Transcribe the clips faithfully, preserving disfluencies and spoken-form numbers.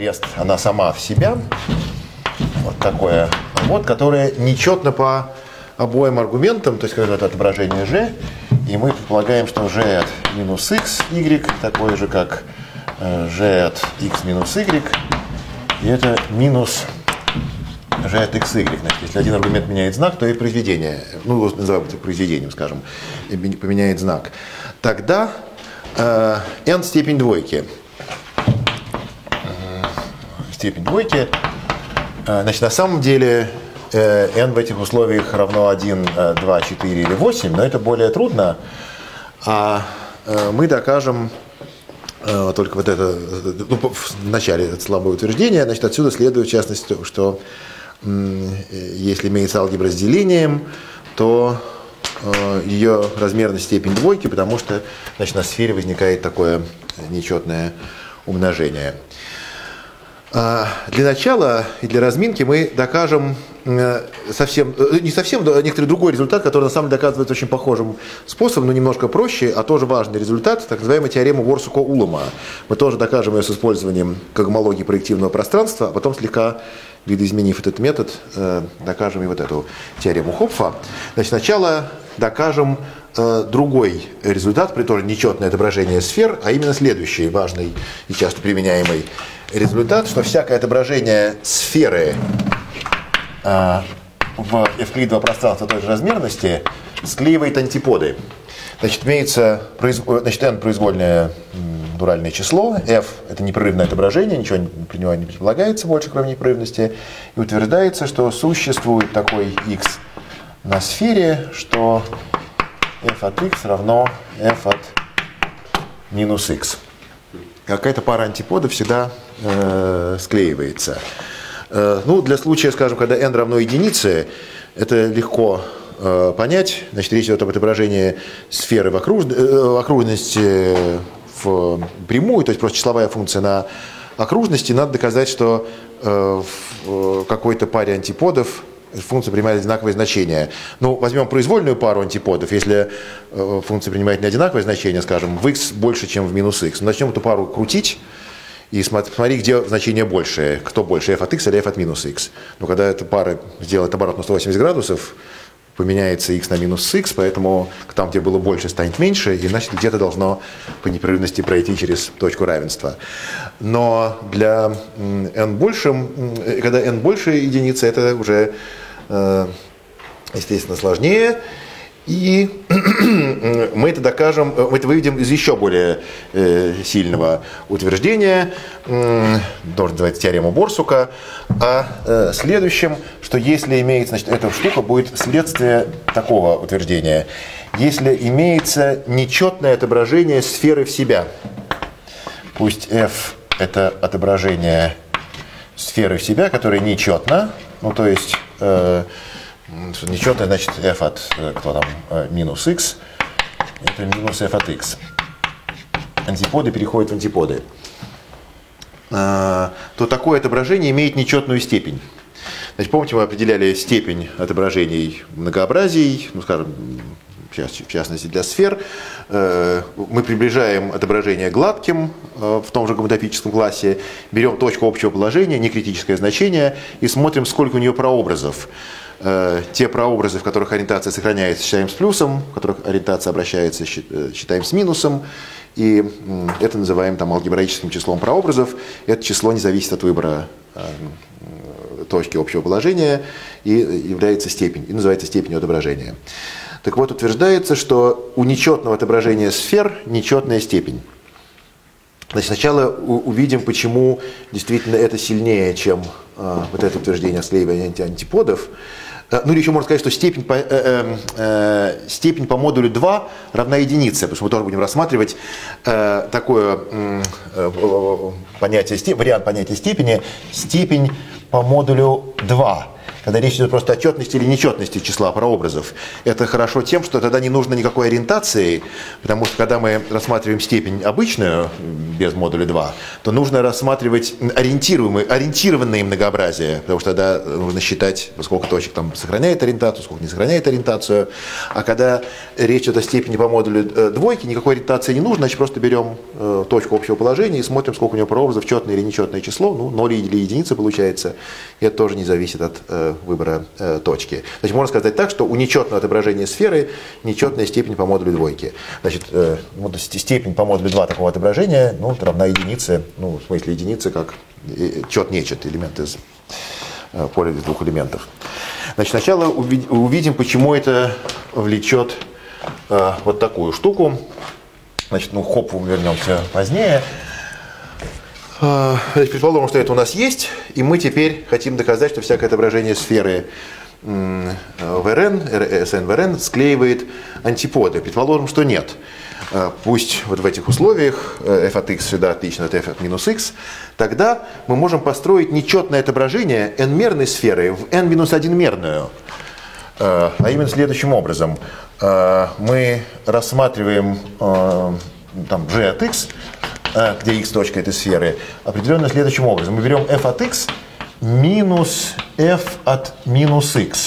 крест, она сама в себя. Вот такое вот, которое нечетно по обоим аргументам, то есть когда это отображение g, и мы предполагаем, что g от минус x, y, такое же, как g от x минус y, и это минус g от xy. Значит, если один аргумент меняет знак, то и произведение, ну, его называем произведением, скажем, поменяет знак. Тогда э, n степень двойки. Степень двойки. Э, значит, на самом деле э, n в этих условиях равно один, два, четыре или восемь, но это более трудно. А э, мы докажем э, только вот это, ну, в начале это слабое утверждение. Значит, отсюда следует, в частности, что э, если имеется алгебра с делением, то э, ее размерная степень двойки, потому что, значит, на сфере возникает такое нечетное умножение. Для начала и для разминки мы докажем совсем, не совсем, некоторый другой результат, который на самом деле доказывается очень похожим способом, но немножко проще, а тоже важный результат, так называемая теорема Ворсука-Улама. Мы тоже докажем ее с использованием когмологии проективного пространства, а потом слегка видоизменив этот метод, докажем и вот эту теорему Хопфа. Значит, сначала докажем другой результат, при том нечетное отображение сфер, а именно следующий важный и часто применяемый результат, что всякое отображение сферы э, в эвклидовое пространство той же размерности склеивает антиподы. Значит, имеется, значит, n произвольное м, дуральное число, f это непрерывное отображение, ничего при него не предполагается больше, кроме непрерывности, и утверждается, что существует такой x на сфере, что f от x равно f от минус x. Какая-то пара антиподов всегда э, склеивается. Э, ну, для случая, скажем, когда n равно единице, это легко э, понять. Значит, речь идет об отображении сферы в, окруж... э, окружности в прямую, то есть просто числовая функция на окружности. Надо доказать, что э, в какой-то паре антиподов функция принимает одинаковое значение. Ну, возьмем произвольную пару антиподов. Если э, функция принимает не одинаковое значение, скажем, в x больше, чем в минус x, мы начнем эту пару крутить и смотри, где значение большее. Кто больше, f от x или f от минус x. Но когда эта пара сделает оборот на сто восемьдесят градусов, поменяется x на минус x, поэтому там, где было больше, станет меньше, и значит где-то должно по непрерывности пройти через точку равенства. Но для n большим, когда n больше единицы, это уже, естественно, сложнее. И мы это докажем, мы это выведем из еще более сильного утверждения, тоже называется теорема Борсука, о следующем, что если имеется, значит, эта штука будет следствие такого утверждения. Если имеется нечетное отображение сферы в себя, пусть f это отображение сферы в себя, которое нечетно, ну то есть э, нечетное, значит f от кто там, минус x, это минус f от x. Антиподы переходят в антиподы. То такое отображение имеет нечетную степень. Значит, помните, мы определяли степень отображений многообразий, ну, скажем, в частности для сфер. Мы приближаем отображение гладким в том же гомотопическом классе, берем точку общего положения, некритическое значение, и смотрим, сколько у нее прообразов. Те прообразы, в которых ориентация сохраняется, считаем с плюсом, в которых ориентация обращается, считаем с минусом. И это называем там алгебраическим числом прообразов. Это число не зависит от выбора точки общего положения и является степень, и называется степенью отображения. Так вот, утверждается, что у нечетного отображения сфер нечетная степень. Значит, сначала увидим, почему действительно это сильнее, чем э, вот это утверждение о склеивании антиподов. Ну или еще можно сказать, что степень по, э, э, э, степень по модулю два равна единице, потому что мы тоже будем рассматривать э, такое э, э, понятие, вариант понятия степени, степень по модулю два. когда речь идет просто о четности или нечетности числа прообразов. Это хорошо тем, что тогда не нужно никакой ориентации, потому что когда мы рассматриваем степень обычную, без модуля два, то нужно рассматривать ориентируемые, ориентированные многообразия, потому что тогда нужно считать, сколько точек там сохраняет ориентацию, сколько не сохраняет ориентацию. А когда речь идет о степени по модулю двойки, никакой ориентации не нужно, значит просто берем э, точку общего положения и смотрим, сколько у него прообразов, четное или нечетное число, ну, ноль или единица получается, и это тоже не зависит от э, выбора э, точки. Значит, можно сказать так, что у нечетного отображения сферы нечетная степень по модулю двойки. Значит, э, вот степень по модулю два такого отображения, ну, равна единице, ну, в смысле единицы, как э, чет-нечет, элемент из э, поля из двух элементов. Значит, сначала увидим, почему это влечет э, вот такую штуку. Значит, ну, к Хопфу вернемся позднее. Значит, предположим, что это у нас есть, и мы теперь хотим доказать, что всякое отображение сферы в РН, эс эн в РН склеивает антиподы. Предположим, что нет. Пусть вот в этих условиях f от x всегда отлично от f от минус x, тогда мы можем построить нечетное отображение n-мерной сферы в n минус один мерную. А именно следующим образом. Мы рассматриваем там, g от x, где x точка этой сферы, определенно следующим образом. Мы берем f от x минус f от минус x.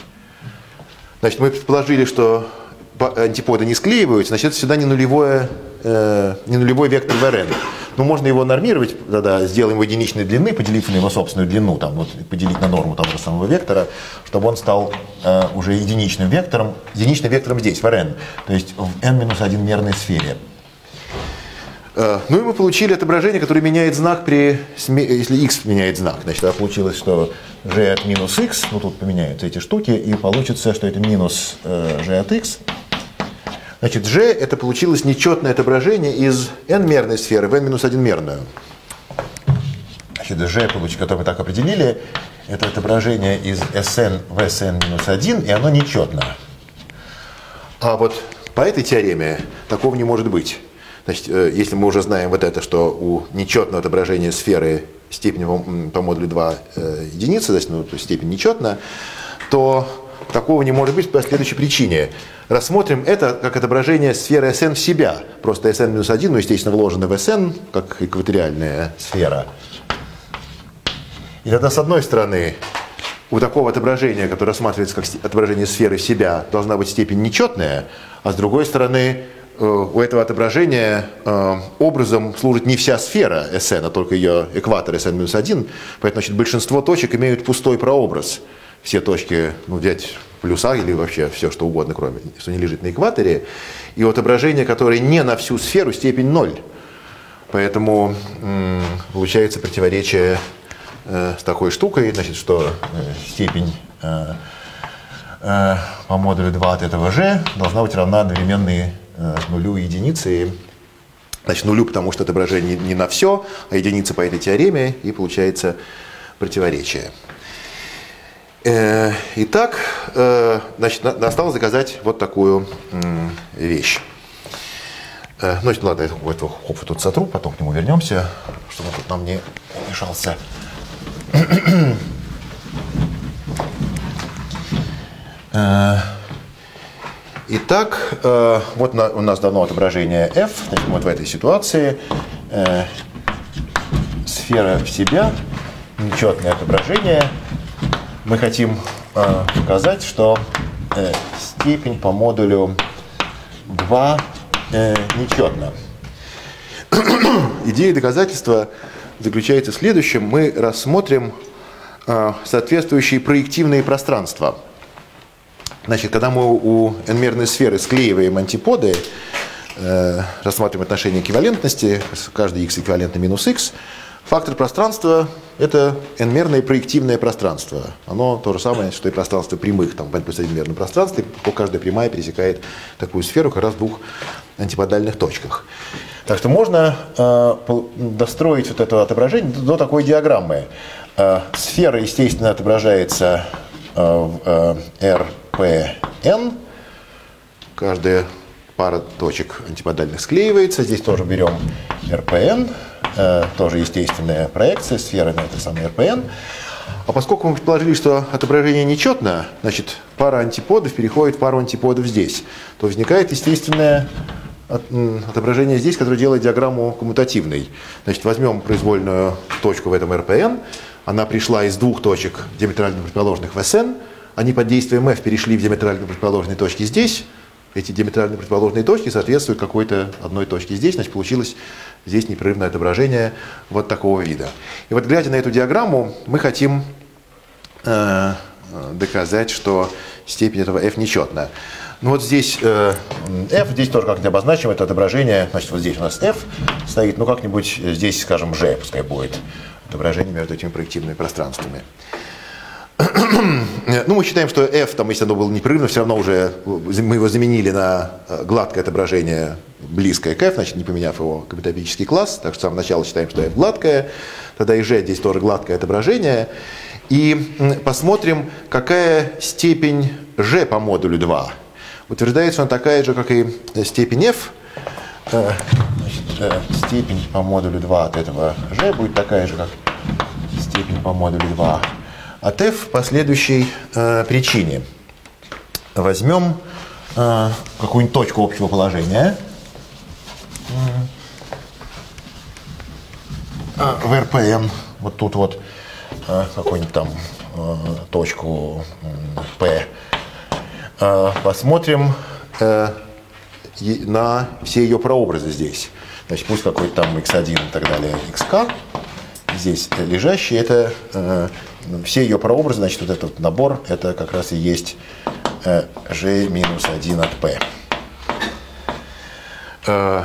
Значит, мы предположили, что антиподы не склеиваются, значит, это всегда не, нулевое, э, не нулевой вектор в РН. Ну, можно его нормировать, тогда сделаем его единичной длины, поделив на его собственную длину, там, вот, поделить на норму того же самого вектора, чтобы он стал э, уже единичным вектором, единичным вектором здесь, в РН, то есть в n минус один мерной сфере. Э, ну и мы получили отображение, которое меняет знак, при, если x меняет знак. Значит, тогда получилось, что g от минус x, ну тут поменяются эти штуки, и получится, что это минус э, g от x. Значит, g это получилось нечетное отображение из n-мерной сферы в n минус один мерную. Значит, g, которое мы так определили, это отображение из Sn в Sn минус один, и оно нечетно. А вот по этой теореме такого не может быть. Значит, если мы уже знаем вот это, что у нечетного отображения сферы степень по, по модулю два э, единицы, значит, ну, то есть степень нечетна, то такого не может быть по следующей причине. Рассмотрим это как отображение сферы Sn в себя. Просто Sn минус один, ну, естественно, вложено в Sn, как экваториальная сфера. И тогда, с одной стороны, у такого отображения, которое рассматривается как отображение сферы в себя, должна быть степень нечетная, а с другой стороны, у этого отображения образом служит не вся сфера Sn, а только ее экватор Sn минус один. Поэтому, значит, большинство точек имеют пустой прообраз. Все точки, ну, взять плюса или вообще все, что угодно, кроме, что не лежит на экваторе. И у отображения, которое не на всю сферу, степень ноль. Поэтому м, получается противоречие э, с такой штукой, значит, что э, степень э, э, по модулю два от этого g должна быть равна одновременной э, нулю и единице. Значит, нулю, потому что отображение не на все, а единица по этой теореме, и получается противоречие. Итак, значит, осталось доказать вот такую вещь. Ну, ладно, я этого Хопфа тут сотру, потом к нему вернемся, чтобы он тут нам не мешался. Итак, вот у нас дано отображение f. Значит, вот в этой ситуации сфера в себя, нечетное отображение. Мы хотим э, показать, что э, степень по модулю два э, нечетна. Идея доказательства заключается в следующем. Мы рассмотрим э, соответствующие проективные пространства. Значит, когда мы у n-мерной сферы склеиваем антиподы, э, рассматриваем отношение эквивалентности, каждый x эквивалентно минус x, фактор пространства – это n-мерное проективное пространство. Оно то же самое, что и пространство прямых, там, в n плюс один мерном пространстве, каждая прямая пересекает такую сферу как раз в двух антиподальных точках. Так что можно э, достроить вот это отображение до такой диаграммы. Э, сфера, естественно, отображается э, в э, эр пэ эн. Каждая пара точек антиподальных склеивается. Здесь тоже берем эр пэ эн. Тоже естественная проекция сферы на это самое эр пэ эн. А поскольку мы предположили, что отображение нечетно, значит, пара антиподов переходит в пару антиподов здесь, то возникает естественное отображение здесь, которое делает диаграмму коммутативной. Значит, возьмем произвольную точку в этом эр пэ эн. Она пришла из двух точек диаметрально противоположных в эс эн. Они под действием f перешли в диаметрально противоположные точки здесь. Эти диаметрально противоположные точки соответствуют какой-то одной точке здесь. Значит, получилось здесь непрерывное отображение вот такого вида. И вот, глядя на эту диаграмму, мы хотим э, доказать, что степень этого f нечетная. Ну вот здесь э, f, здесь тоже как-нибудь обозначим это отображение. Значит, вот здесь у нас f стоит, ну как-нибудь здесь, скажем, g, пускай будет отображение между этими проективными пространствами. Ну, мы считаем, что f, там, если оно было непрерывно, все равно уже мы его заменили на гладкое отображение, близкое к f, значит, не поменяв его коммутатический класс. Так что с самого начала считаем, что f гладкое. Тогда и g здесь тоже гладкое отображение. И посмотрим, какая степень g по модулю два. Утверждается она такая же, как и степень f. Значит, степень по модулю два от этого g будет такая же, как степень по модулю два от f по следующей э, причине. Возьмем э, какую-нибудь точку общего положения э, в эр пэ эн. Вот тут вот э, какую-нибудь там э, точку э, P. Э, посмотрим э, на все ее прообразы здесь. Значит, пусть какой-то там икс один и так далее, xk. Здесь лежащие, это э, все ее прообразы, значит, вот этот набор, это как раз и есть э, g минус один от p. Э,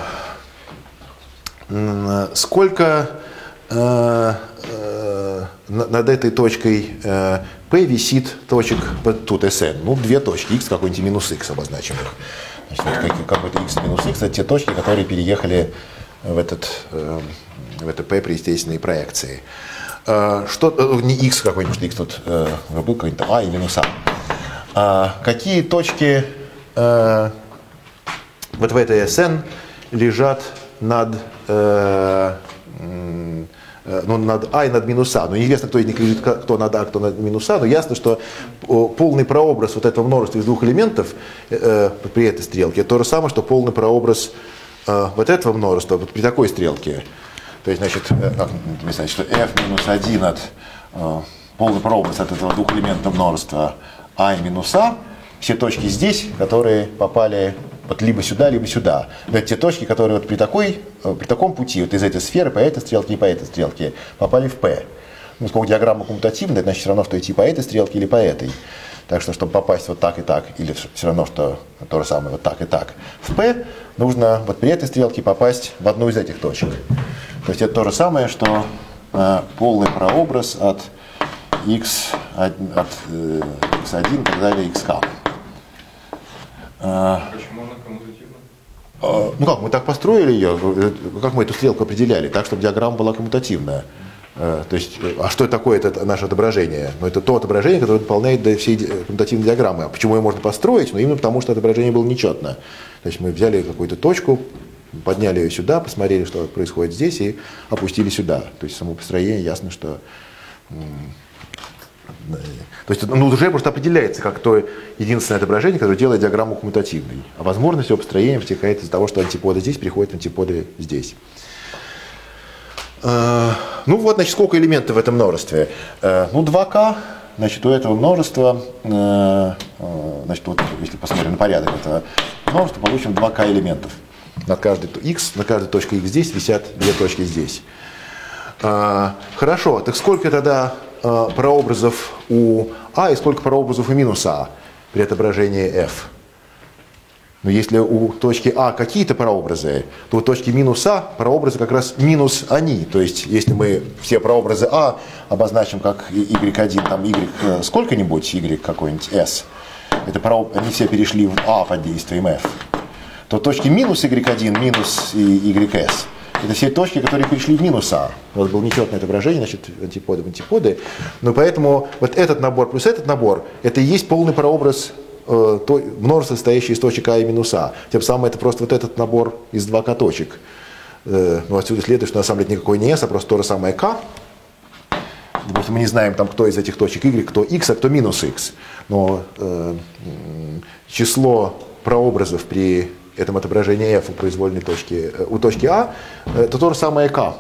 сколько э, э, над этой точкой э, p висит точек вот тут sn? Ну, две точки, x какой-нибудь минус x обозначим их. Значит, вот какой-то x минус x, это те точки, которые переехали в этот... Э, в это p при естественной проекции. Что, не x какой-нибудь, что x тут э, был какой-нибудь а и минус а. А какие точки э, вот в этой sn лежат над, э, э, ну, над а и над минус а? Ну, неизвестно, кто из них лежит, кто над а, кто над минус а, но ясно, что полный прообраз вот этого множества из двух элементов э, при этой стрелке, это то же самое, что полный прообраз э, вот этого множества вот при такой стрелке. То есть, значит, как написать, что f минус один от э, полный прообраз от этого двухэлементного множества а и минус а, все точки здесь, которые попали вот либо сюда, либо сюда. Это те точки, которые вот при, такой, при таком пути, вот из этой сферы по этой стрелке и по этой стрелке, попали в P. Ну, поскольку диаграмма коммутативная, это значит все равно, что идти по этой стрелке или по этой. Так что, чтобы попасть вот так и так, или все равно, что то же самое вот так и так в P, нужно вот при этой стрелке попасть в одну из этих точек. То есть это то же самое, что э, полный прообраз от x, от, от э, икс один и так далее, xk. Э, Почему она коммутативна? э, ну как, мы так построили ее, как мы эту стрелку определяли, так, чтобы диаграмма была коммутативная. Э, то есть, а что такое это наше отображение? Ну, это то отображение, которое выполняет до всей коммутативной диаграммы. А почему ее можно построить? Ну, именно потому, что отображение было нечетно. То есть мы взяли какую-то точку, подняли ее сюда, посмотрели, что происходит здесь, и опустили сюда. То есть само построение ясно, что... То есть ну, уже просто определяется как то единственное отображение, которое делает диаграмму коммутативной. А возможность его построения вытекает из-за того, что антиподы здесь приходят антиподы здесь. Ну вот, значит, сколько элементов в этом множестве? Ну, два ка. Значит, у этого множества, значит, вот, если посмотрим на порядок этого множества, получим два ка элементов. Над каждой x, на каждой точке x здесь висят две точки здесь. А, хорошо, так сколько тогда а, прообразов у а и сколько прообразов у минус а при отображении f? Но если у точки а какие-то прообразы, то у точки минус а прообразы как раз минус они. То есть, если мы все прообразы а обозначим как y один, там y сколько-нибудь, y какой-нибудь s, это прооб... они все перешли в а под действием f. То точки минус y один, минус ys, это все точки, которые перешли в минус а. Вот было нечетное отображение, значит, антиподы в антиподы. Но поэтому вот этот набор плюс этот набор, это и есть полный прообраз э, то, множества, состоящее из точек а и минус а. Тем самым это просто вот этот набор из два ка точек. Э, ну, отсюда следует, что на самом деле никакой не s, а просто то же самое k. допустим, мы не знаем, там, кто из этих точек y, кто x, а кто минус x. Но э, число прообразов при этом отображении f у произвольной точки, у точки А, это то же самое k.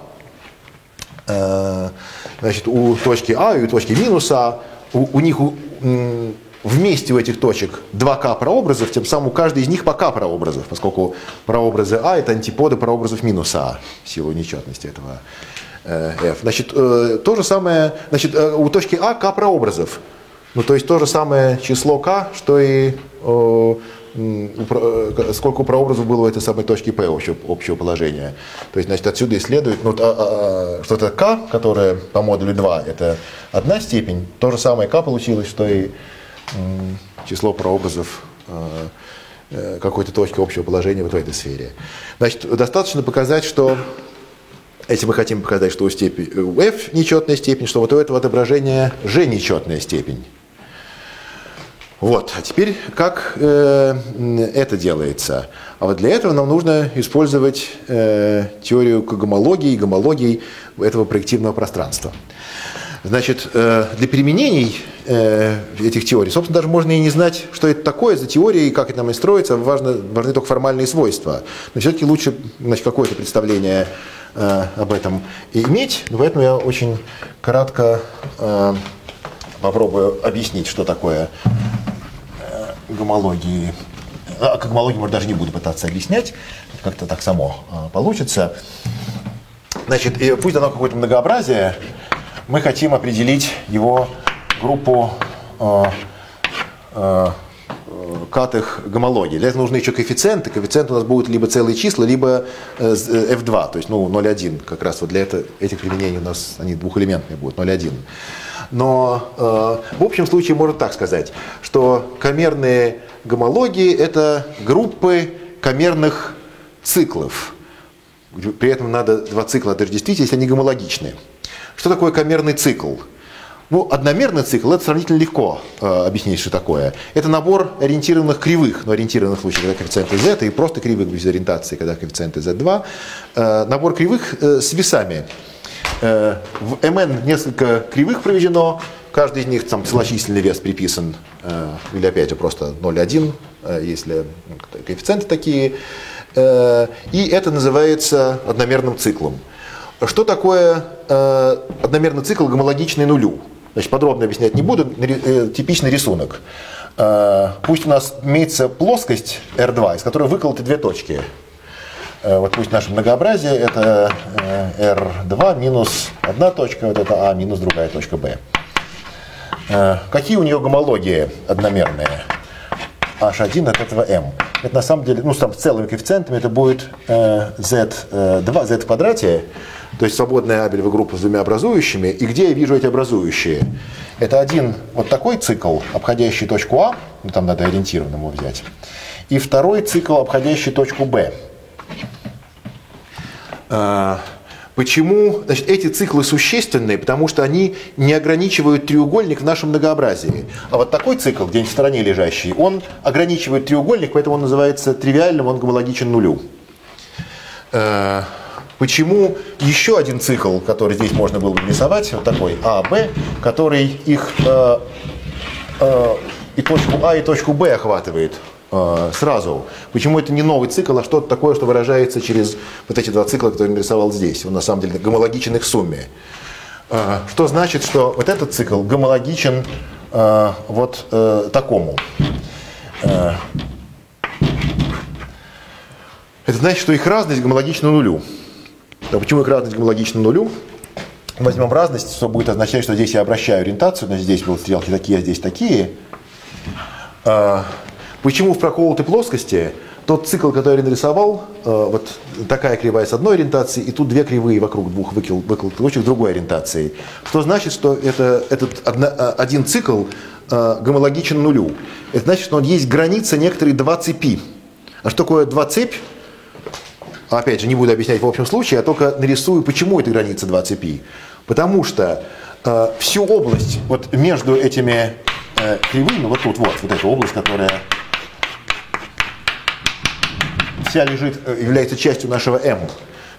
Э, значит, у точки А и у точки минус А, у, у них у, вместе у этих точек два k прообразов, тем самым у каждой из них по k прообразов, поскольку прообразы А это антиподы прообразов минус А в силу нечетности этого э, f. Значит, э, то же самое, значит, э, у точки А k прообразов. Ну, то есть то же самое число k, что и э, э, сколько прообразов было у этой самой точки P общего, общего положения. То есть, значит, отсюда и следует, ну, а, а, что это k, которое по модулю два, это одна степень, то же самое k получилось, что и м, число прообразов э, какой-то точки общего положения вот в этой сфере. Значит, достаточно показать, что если мы хотим показать, что у, степень, у f нечетная степень, что вот у этого отображения g нечетная степень. Вот. А теперь как э, это делается? А вот для этого нам нужно использовать э, теорию когомологии и гомологии этого проективного пространства. Значит, э, для применений э, этих теорий, собственно, даже можно и не знать, что это такое за теория и как это нам и строится, важно, важны только формальные свойства. Но все-таки лучше, значит, какое-то представление э, об этом иметь. Но поэтому я очень кратко э, попробую объяснить, что такое гомологии. А гомологию, может, даже не буду пытаться объяснять, как-то так само а, получится. Значит, и пусть дано какое-то многообразие, мы хотим определить его группу а, а, катых гомологий. Для этого нужны еще коэффициенты. Коэффициенты у нас будут либо целые числа, либо эф два, то есть ну, ноль целых одна десятая. Как раз вот для этого, этих применений у нас они двухэлементные будут, ноль целых одна десятая. Но э, в общем случае можно так сказать, что камерные гомологии – это группы камерных циклов. При этом надо два цикла отождествить, если они гомологичны. Что такое камерный цикл? Ну, одномерный цикл – это сравнительно легко э, объяснить, что такое. Это набор ориентированных кривых, но ориентированных в случае, когда коэффициенты z, и просто кривых без ориентации, когда коэффициенты зет два. Э, набор кривых э, с весами. В Mn несколько кривых проведено, каждый из них там целочисленный вес приписан, или опять же просто ноль целых одна десятая, если коэффициенты такие. И это называется одномерным циклом. Что такое одномерный цикл, гомологичный нулю? Значит, подробно объяснять не буду, типичный рисунок. Пусть у нас имеется плоскость эр два, из которой выколоты две точки. Вот пусть наше многообразие это эр два минус одна точка, вот это А минус другая точка Б. Какие у нее гомологии одномерные? эйч один от этого m. Это на самом деле, ну там с целыми коэффициентами это будет зет два, z в квадрате, то есть свободная абелева группа с двумя образующими. И где я вижу эти образующие? Это один вот такой цикл, обходящий точку А, ну там надо ориентированно его взять, и второй цикл, обходящий точку Б. Почему? Значит, эти циклы существенные, потому что они не ограничивают треугольник в нашем многообразии. А вот такой цикл, где-нибудь в стороне лежащий, он ограничивает треугольник, поэтому он называется тривиальным, он гомологичен нулю. Почему еще один цикл, который здесь можно было бы рисовать, вот такой А, Б, который их э, э, и точку А, и точку Б охватывает сразу. Почему это не новый цикл, а что-то такое, что выражается через вот эти два цикла, которые я нарисовал здесь. Он на самом деле гомологичен их сумме. Что значит, что вот этот цикл гомологичен вот такому. Это значит, что их разность гомологична нулю. А почему их разность гомологична нулю? Возьмем разность, что будет означать, что здесь я обращаю ориентацию, значит, здесь будут стрелки такие, а здесь такие. Почему в проколотой плоскости тот цикл, который я нарисовал, вот такая кривая с одной ориентацией, и тут две кривые вокруг двух выколотых точек с другой ориентацией. Что значит, что это, этот один цикл гомологичен нулю? Это значит, что он есть граница некоторой два цепи. А что такое два цепь? Опять же, не буду объяснять в общем случае, а только нарисую, почему эта граница два цепи. Потому что всю область вот между этими кривыми, вот тут вот, вот эта область, которая вся лежит, является частью нашего m.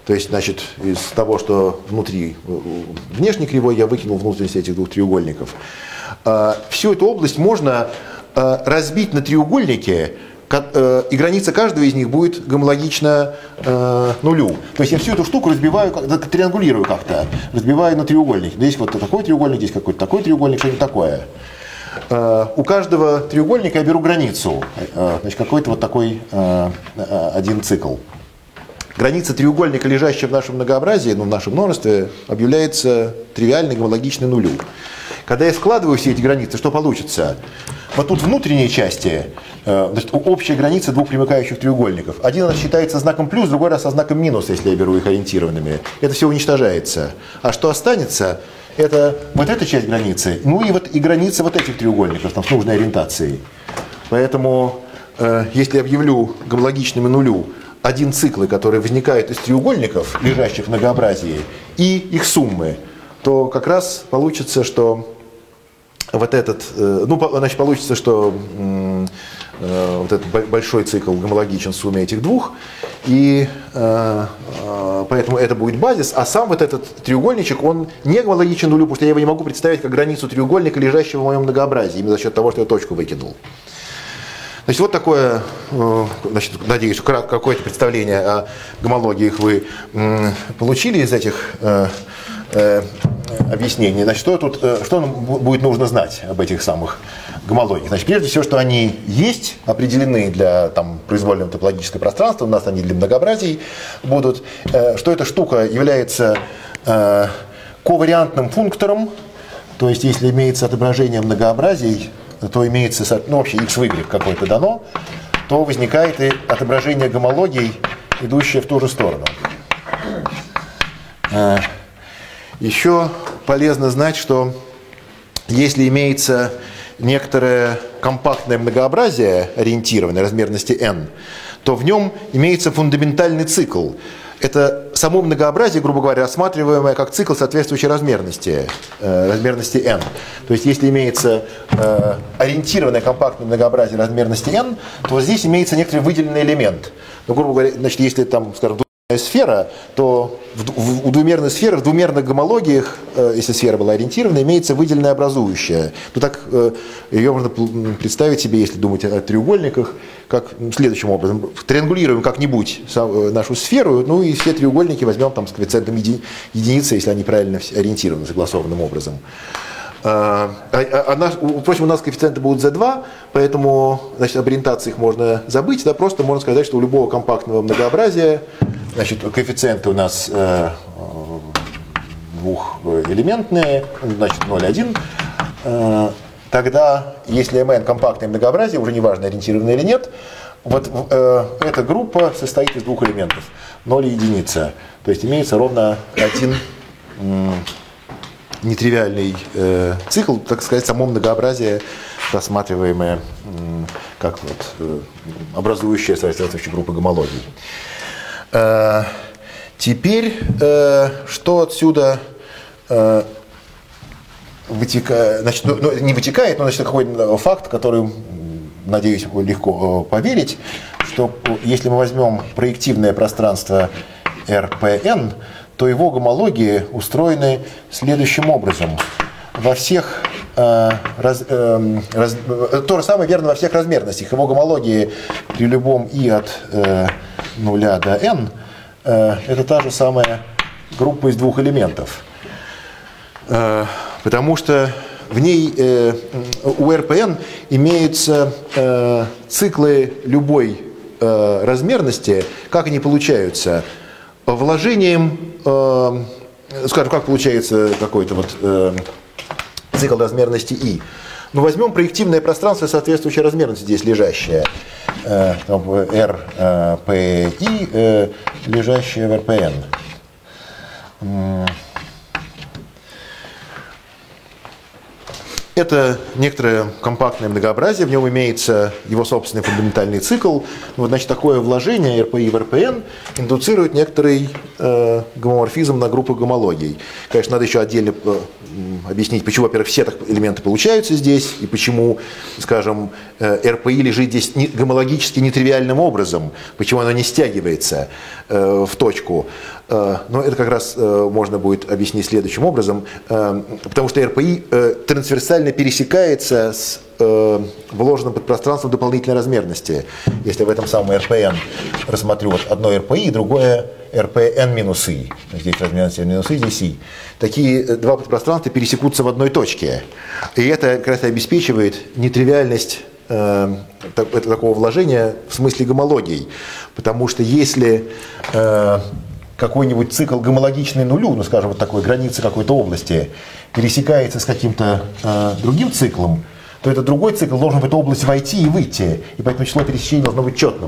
То есть, значит, из того, что внутри внешней кривой, я выкинул внутренность этих двух треугольников. Всю эту область можно разбить на треугольники, и граница каждого из них будет гомологична э, нулю. То есть я всю эту штуку разбиваю, триангулирую как-то, разбиваю на треугольники. Здесь вот такой треугольник, здесь какой-то такой треугольник, что-нибудь такое. Э, у каждого треугольника я беру границу, э, значит, какой-то вот такой э, один цикл. Граница треугольника, лежащая в нашем многообразии, ну, в нашем множестве, объявляется тривиальной, гомологичной нулю. Когда я складываю все эти границы, что получится? Вот тут внутренней части, значит, общая граница двух примыкающих треугольников. Один раз считается знаком плюс, другой раз со знаком минус, если я беру их ориентированными. Это все уничтожается. А что останется, это вот эта часть границы, ну и вот и граница вот этих треугольников там, с нужной ориентацией. Поэтому, э, если я объявлю гомологичными нулю один цикл, который возникает из треугольников, лежащих в многообразии, и их суммы, то как раз получится, что вот этот, ну, значит, получится, что э, вот этот большой цикл гомологичен в сумме этих двух, и э, э, поэтому это будет базис, а сам вот этот треугольничек, он не гомологичен нулю, потому что я его не могу представить как границу треугольника, лежащего в моем многообразии, именно за счет того, что я точку выкинул. Значит, вот такое, значит, надеюсь, какое-то представление о гомологиях вы получили из этих э, э, объяснений. Значит, что тут, что нам будет нужно знать об этих самых гомологиях? Значит, прежде всего, что они есть, определены для там, произвольного топологического пространства, у нас они для многообразий будут, э, что эта штука является э, ковариантным функтором, то есть, если имеется отображение многообразий, то имеется, ну, вообще x в y какое-то дано, то возникает и отображение гомологий, идущее в ту же сторону. Еще полезно знать, что если имеется некоторое компактное многообразие, ориентированное размерности n, то в нем имеется фундаментальный цикл. Это само многообразие, грубо говоря, рассматриваемое как цикл соответствующей размерности, э, размерности n. То есть, если имеется э, ориентированное компактное многообразие размерности n, то здесь имеется некоторый выделенный элемент. Ну, грубо говоря, значит, если там, скажем, двумерная сфера, то в, в, у двумерной сферы в двумерных гомологиях, э, если сфера была ориентирована, имеется выделенное образующее. Ну, так э, ее можно представить себе, если думать о треугольниках, как следующим образом. Триангулируем как-нибудь нашу сферу, ну и все треугольники возьмем там с коэффициентом еди, единицы, если они правильно ориентированы согласованным образом. А, а, а наш, впрочем, у нас коэффициенты будут зет два, поэтому, значит, об ориентации их можно забыть. Да, просто можно сказать, что у любого компактного многообразия, значит, коэффициенты у нас э, двухэлементные, значит, ноль, один. Э, Тогда, если эм эн компактное многообразие, уже не важно, ориентировано или нет, вот э, эта группа состоит из двух элементов, ноль и единица. То есть имеется ровно один э, нетривиальный э, цикл, так сказать, само многообразие, рассматриваемое э, как вот, э, образующее соответствующие группы гомологий. Э, теперь, э, что отсюда... Э, Вытекает, значит, ну, не вытекает, но значит, какой-то факт, который, надеюсь, легко поверить, что если мы возьмем проективное пространство эр пэ эн, то его гомологии устроены следующим образом. Во всех, э, раз, э, раз, то же самое верно во всех размерностях. Его гомологии при любом i от э, нуля до n э, это та же самая группа из двух элементов. Э, Потому что в ней э, у эр пэ эн имеются э, циклы любой э, размерности. Как они получаются? Вложением, э, скажем, как получается какой-то вот э, цикл размерности i. Ну, возьмем проективное пространство соответствующей размерности здесь лежащее. Э, эр пэ и, э, лежащее в эр пэ эн. Это некоторое компактное многообразие, в нем имеется его собственный фундаментальный цикл. Вот, значит, такое вложение эр пэ и в эр пэ эн индуцирует некоторый э, гомоморфизм на группу гомологий. Конечно, надо еще отдельно объяснить, почему, во-первых, все так элементы получаются здесь, и почему, скажем, эр пэ и лежит здесь не, гомологически нетривиальным образом, почему оно не стягивается э, в точку. Э, но это как раз э, можно будет объяснить следующим образом, э, потому что эр пэ и э, трансверсально пересекается с э, вложенным подпространством дополнительной размерности. Если в этом самом эр пэ эн рассмотрю вот одно эр пэ и, другое эр пэ эн минус и, здесь размерность n минус и, здесь и. Такие два подпространства пересекутся в одной точке. И это как раз обеспечивает нетривиальность э, так, такого вложения в смысле гомологий. Потому что если э, какой-нибудь цикл гомологичный нулю, ну скажем, вот такой границы какой-то области, пересекается с каким-то э, другим циклом, то этот другой цикл должен в эту область войти и выйти. И поэтому число пересечений должно быть четным.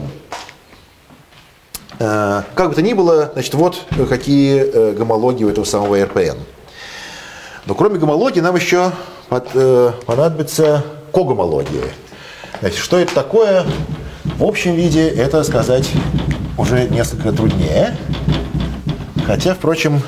Как бы то ни было, значит, вот какие гомологии у этого самого эр пэ эн. Но кроме гомологии нам еще понадобится когомология. Значит, что это такое? В общем виде это сказать уже несколько труднее. Хотя, впрочем,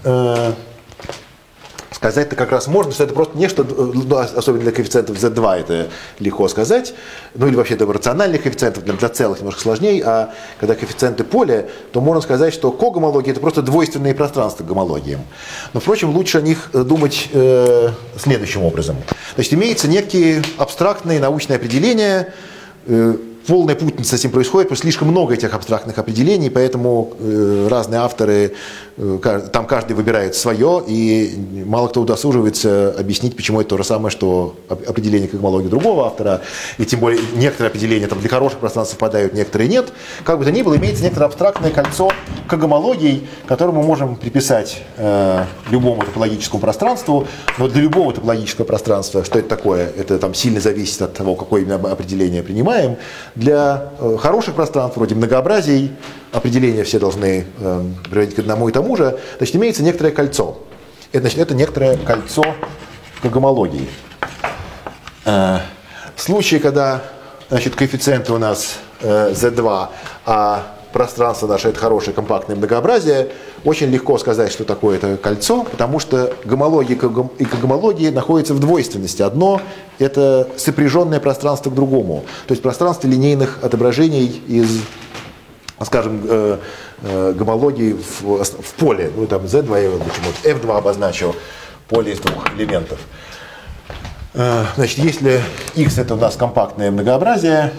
сказать-то как раз можно, что это просто нечто, особенно для коэффициентов зет два это легко сказать, ну или вообще для рациональных коэффициентов, для, для целых немножко сложнее, а когда коэффициенты поля, то можно сказать, что когомология это просто двойственные пространства к гомологиям. Но, впрочем, лучше о них думать э, следующим образом. Значит, имеется некие абстрактные научные определения, э, полная путаница с этим происходит, потому что слишком много этих абстрактных определений, поэтому э, разные авторы, э, там каждый выбирает свое, и мало кто удосуживается объяснить, почему это то же самое, что определение когомологии другого автора, и тем более некоторые определения там, для хороших пространств совпадают, некоторые нет. Как бы то ни было, имеется некоторое абстрактное кольцо когомологий, которое мы можем приписать э, любому топологическому пространству, но для любого топологического пространства, что это такое, это там сильно зависит от того, какое именно определение принимаем. Для э, хороших пространств, вроде многообразий, определения все должны э, приводить к одному и тому же. Значит, имеется некоторое кольцо. Это, значит, это некоторое кольцо когомологии. Э, в случае, когда значит, коэффициенты у нас э, зет два, а пространство наше это хорошее компактное многообразие, очень легко сказать, что такое это кольцо, потому что гомология и когомология находятся в двойственности. Одно – это сопряженное пространство к другому, то есть пространство линейных отображений из, скажем, э, э, гомологии в, в поле. Ну, там зет два, я почему-то эф два обозначил, поле из двух элементов. Э, значит, если x – это у нас компактное многообразие,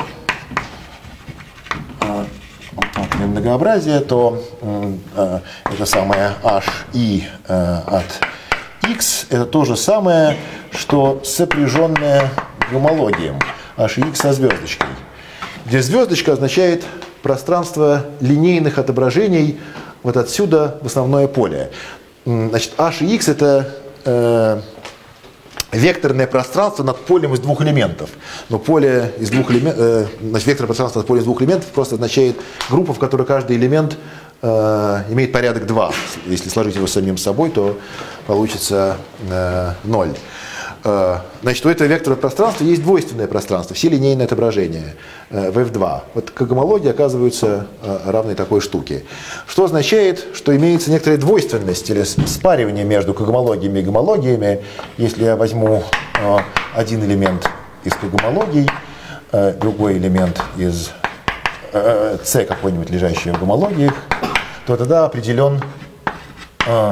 многообразие, то э, это самое hi э, от x это то же самое, что сопряженное гомологием hi со звездочкой, где звездочка означает пространство линейных отображений вот отсюда в основное поле. Значит, hi это э, векторное пространство над полем из двух элементов. Но поле из двух элементов, э, значит, векторное пространство над полем из двух элементов просто означает группу, в которой каждый элемент э, имеет порядок два. Если сложить его с самим собой, то получится э, ноль. Э, значит, у этого векторного пространства есть двойственное пространство, все линейные отображения э, в эф два. Вот когомологии оказываются э, равны такой штуке. Что означает, что имеется некоторая двойственность или спаривание между когомологиями и гомологиями. Если я возьму э, один элемент из когомологий, э, другой элемент из э, c какой-нибудь, лежащий в гомологиях, то тогда определен э,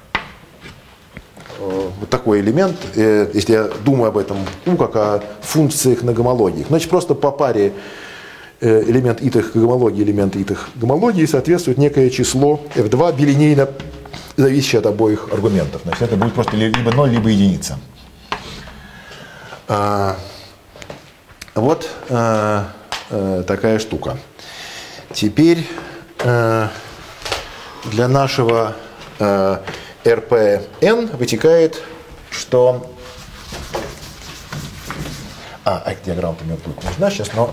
вот такой элемент, если я думаю об этом u как о функциях на гомологиях. Значит, просто по паре элемент итых гомологии, элемент итых гомологии соответствует некое число эф два билинейно зависящее от обоих аргументов. Значит, это будет просто либо ноль, либо единица. А, вот а, а, такая штука. Теперь а, для нашего а, эр пэ эн вытекает, что... А, а диаграмма-то мне будет нужна сейчас, но...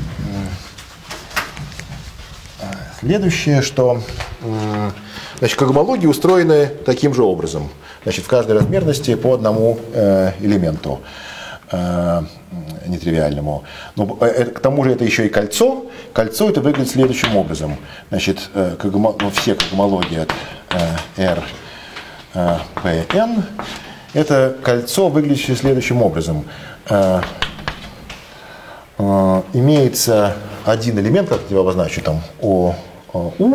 Следующее, что... Значит, когомологии устроены таким же образом. Значит, в каждой размерности по одному э, элементу э, нетривиальному. Но э, к тому же это еще и кольцо. Кольцо это выглядит следующим образом. Значит, э, когомо... ну, все когомологии от э, R P n Это кольцо, выглядящее следующим образом. Э, э, имеется один элемент, как я его обозначу, там О, О, У.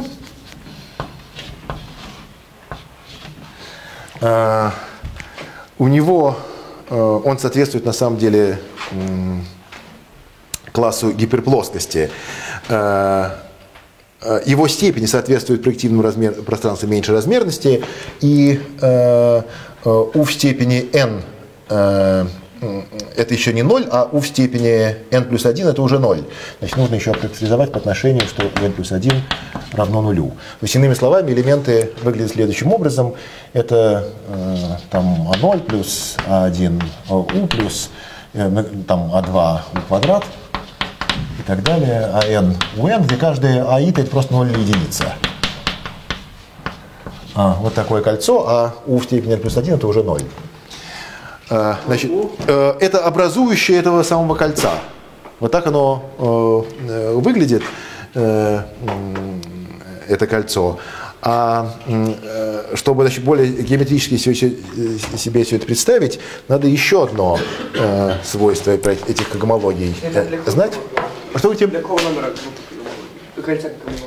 Э, у него, э, он соответствует на самом деле э, классу гиперплоскости. Э, Его степени соответствуют проективному размер, пространству меньшей размерности, и э, u в степени n э, это еще не ноль, а u в степени n плюс один это уже ноль. Значит, нужно еще характеризовать по отношению, что n плюс один равно нулю. То есть, иными словами, элементы выглядят следующим образом. Это э, там а ноль плюс а один u плюс э, там а два u квадрат. И так далее, а n у n, где каждая аи это просто ноль или единица. А, вот такое кольцо, а u в степени n плюс один это уже ноль. А, значит, э, это образующее этого самого кольца. Вот так оно э, выглядит, э, это кольцо. А э, чтобы, значит, более геометрически все, себе все это представить, надо еще одно э, свойство этих гомологий э, знать. Что вы тем? Для какого номера кольца?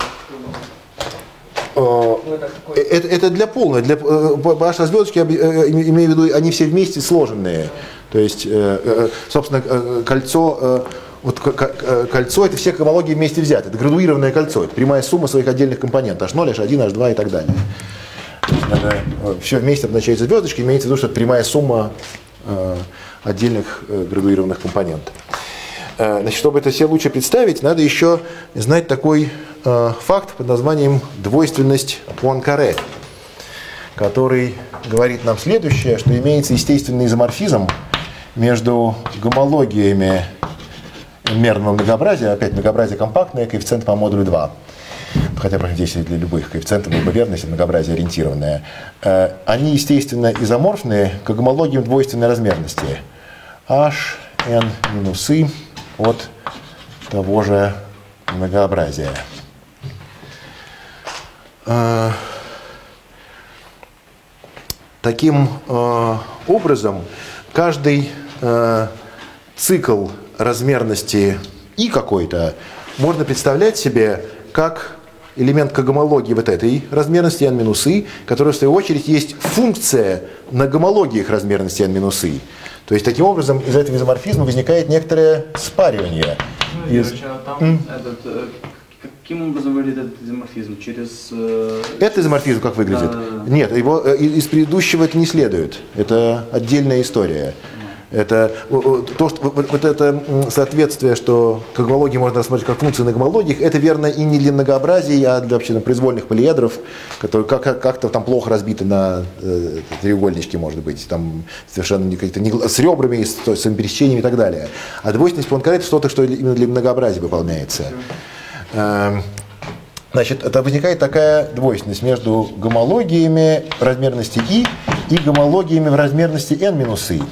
Это, это для полной. Для, ваши звездочки, имею в виду, они все вместе сложенные. То есть, собственно, кольцо, вот, кольцо это все гомологии вместе взяты. Это градуированное кольцо. Это прямая сумма своих отдельных компонентов. аш ноль, аш один, аш два и так далее. Это, все вместе обозначается звездочкой. Имеется в виду, что это прямая сумма отдельных градуированных компонентов. Значит, чтобы это себе лучше представить, надо еще знать такой э, факт под названием двойственность Пуанкаре, который говорит нам следующее, что имеется естественный изоморфизм между гомологиями мерного многообразия, опять многообразие компактное, коэффициент по модулю два. Хотя, против здесь для любых коэффициентов верности многообразие ориентированное. Э, они, естественно, изоморфны к гомологиям двойственной размерности. H, n минус i от того же многообразия. Э, таким э, образом, каждый э, цикл размерности i какой-то можно представлять себе как элемент когомологии вот этой размерности n минус i, которая в свою очередь есть функция на гомологиях размерности n минус i. То есть, таким образом, из этого изоморфизма возникает некоторое спаривание. Ну, из... а там mm. этот, каким образом выглядит этот изоморфизм? Через... Э... Этот изоморфизм как выглядит? Да. Нет, его из предыдущего это не следует. Это отдельная история. Mm. Это, то, что, вот, вот это соответствие, что когомологии можно рассмотреть как функции на гомологиях, это верно и не для многообразий, а для вообще, произвольных полиэдров, которые как, как-то там плохо разбиты на э, треугольнички, может быть, там совершенно не, не, с ребрами, с, с пересечениями и так далее. А двойственность Пуанкаре это что-то, что именно для многообразия выполняется. Э, значит, это возникает такая двойственность между гомологиями в размерности i и гомологиями в размерности n минус i.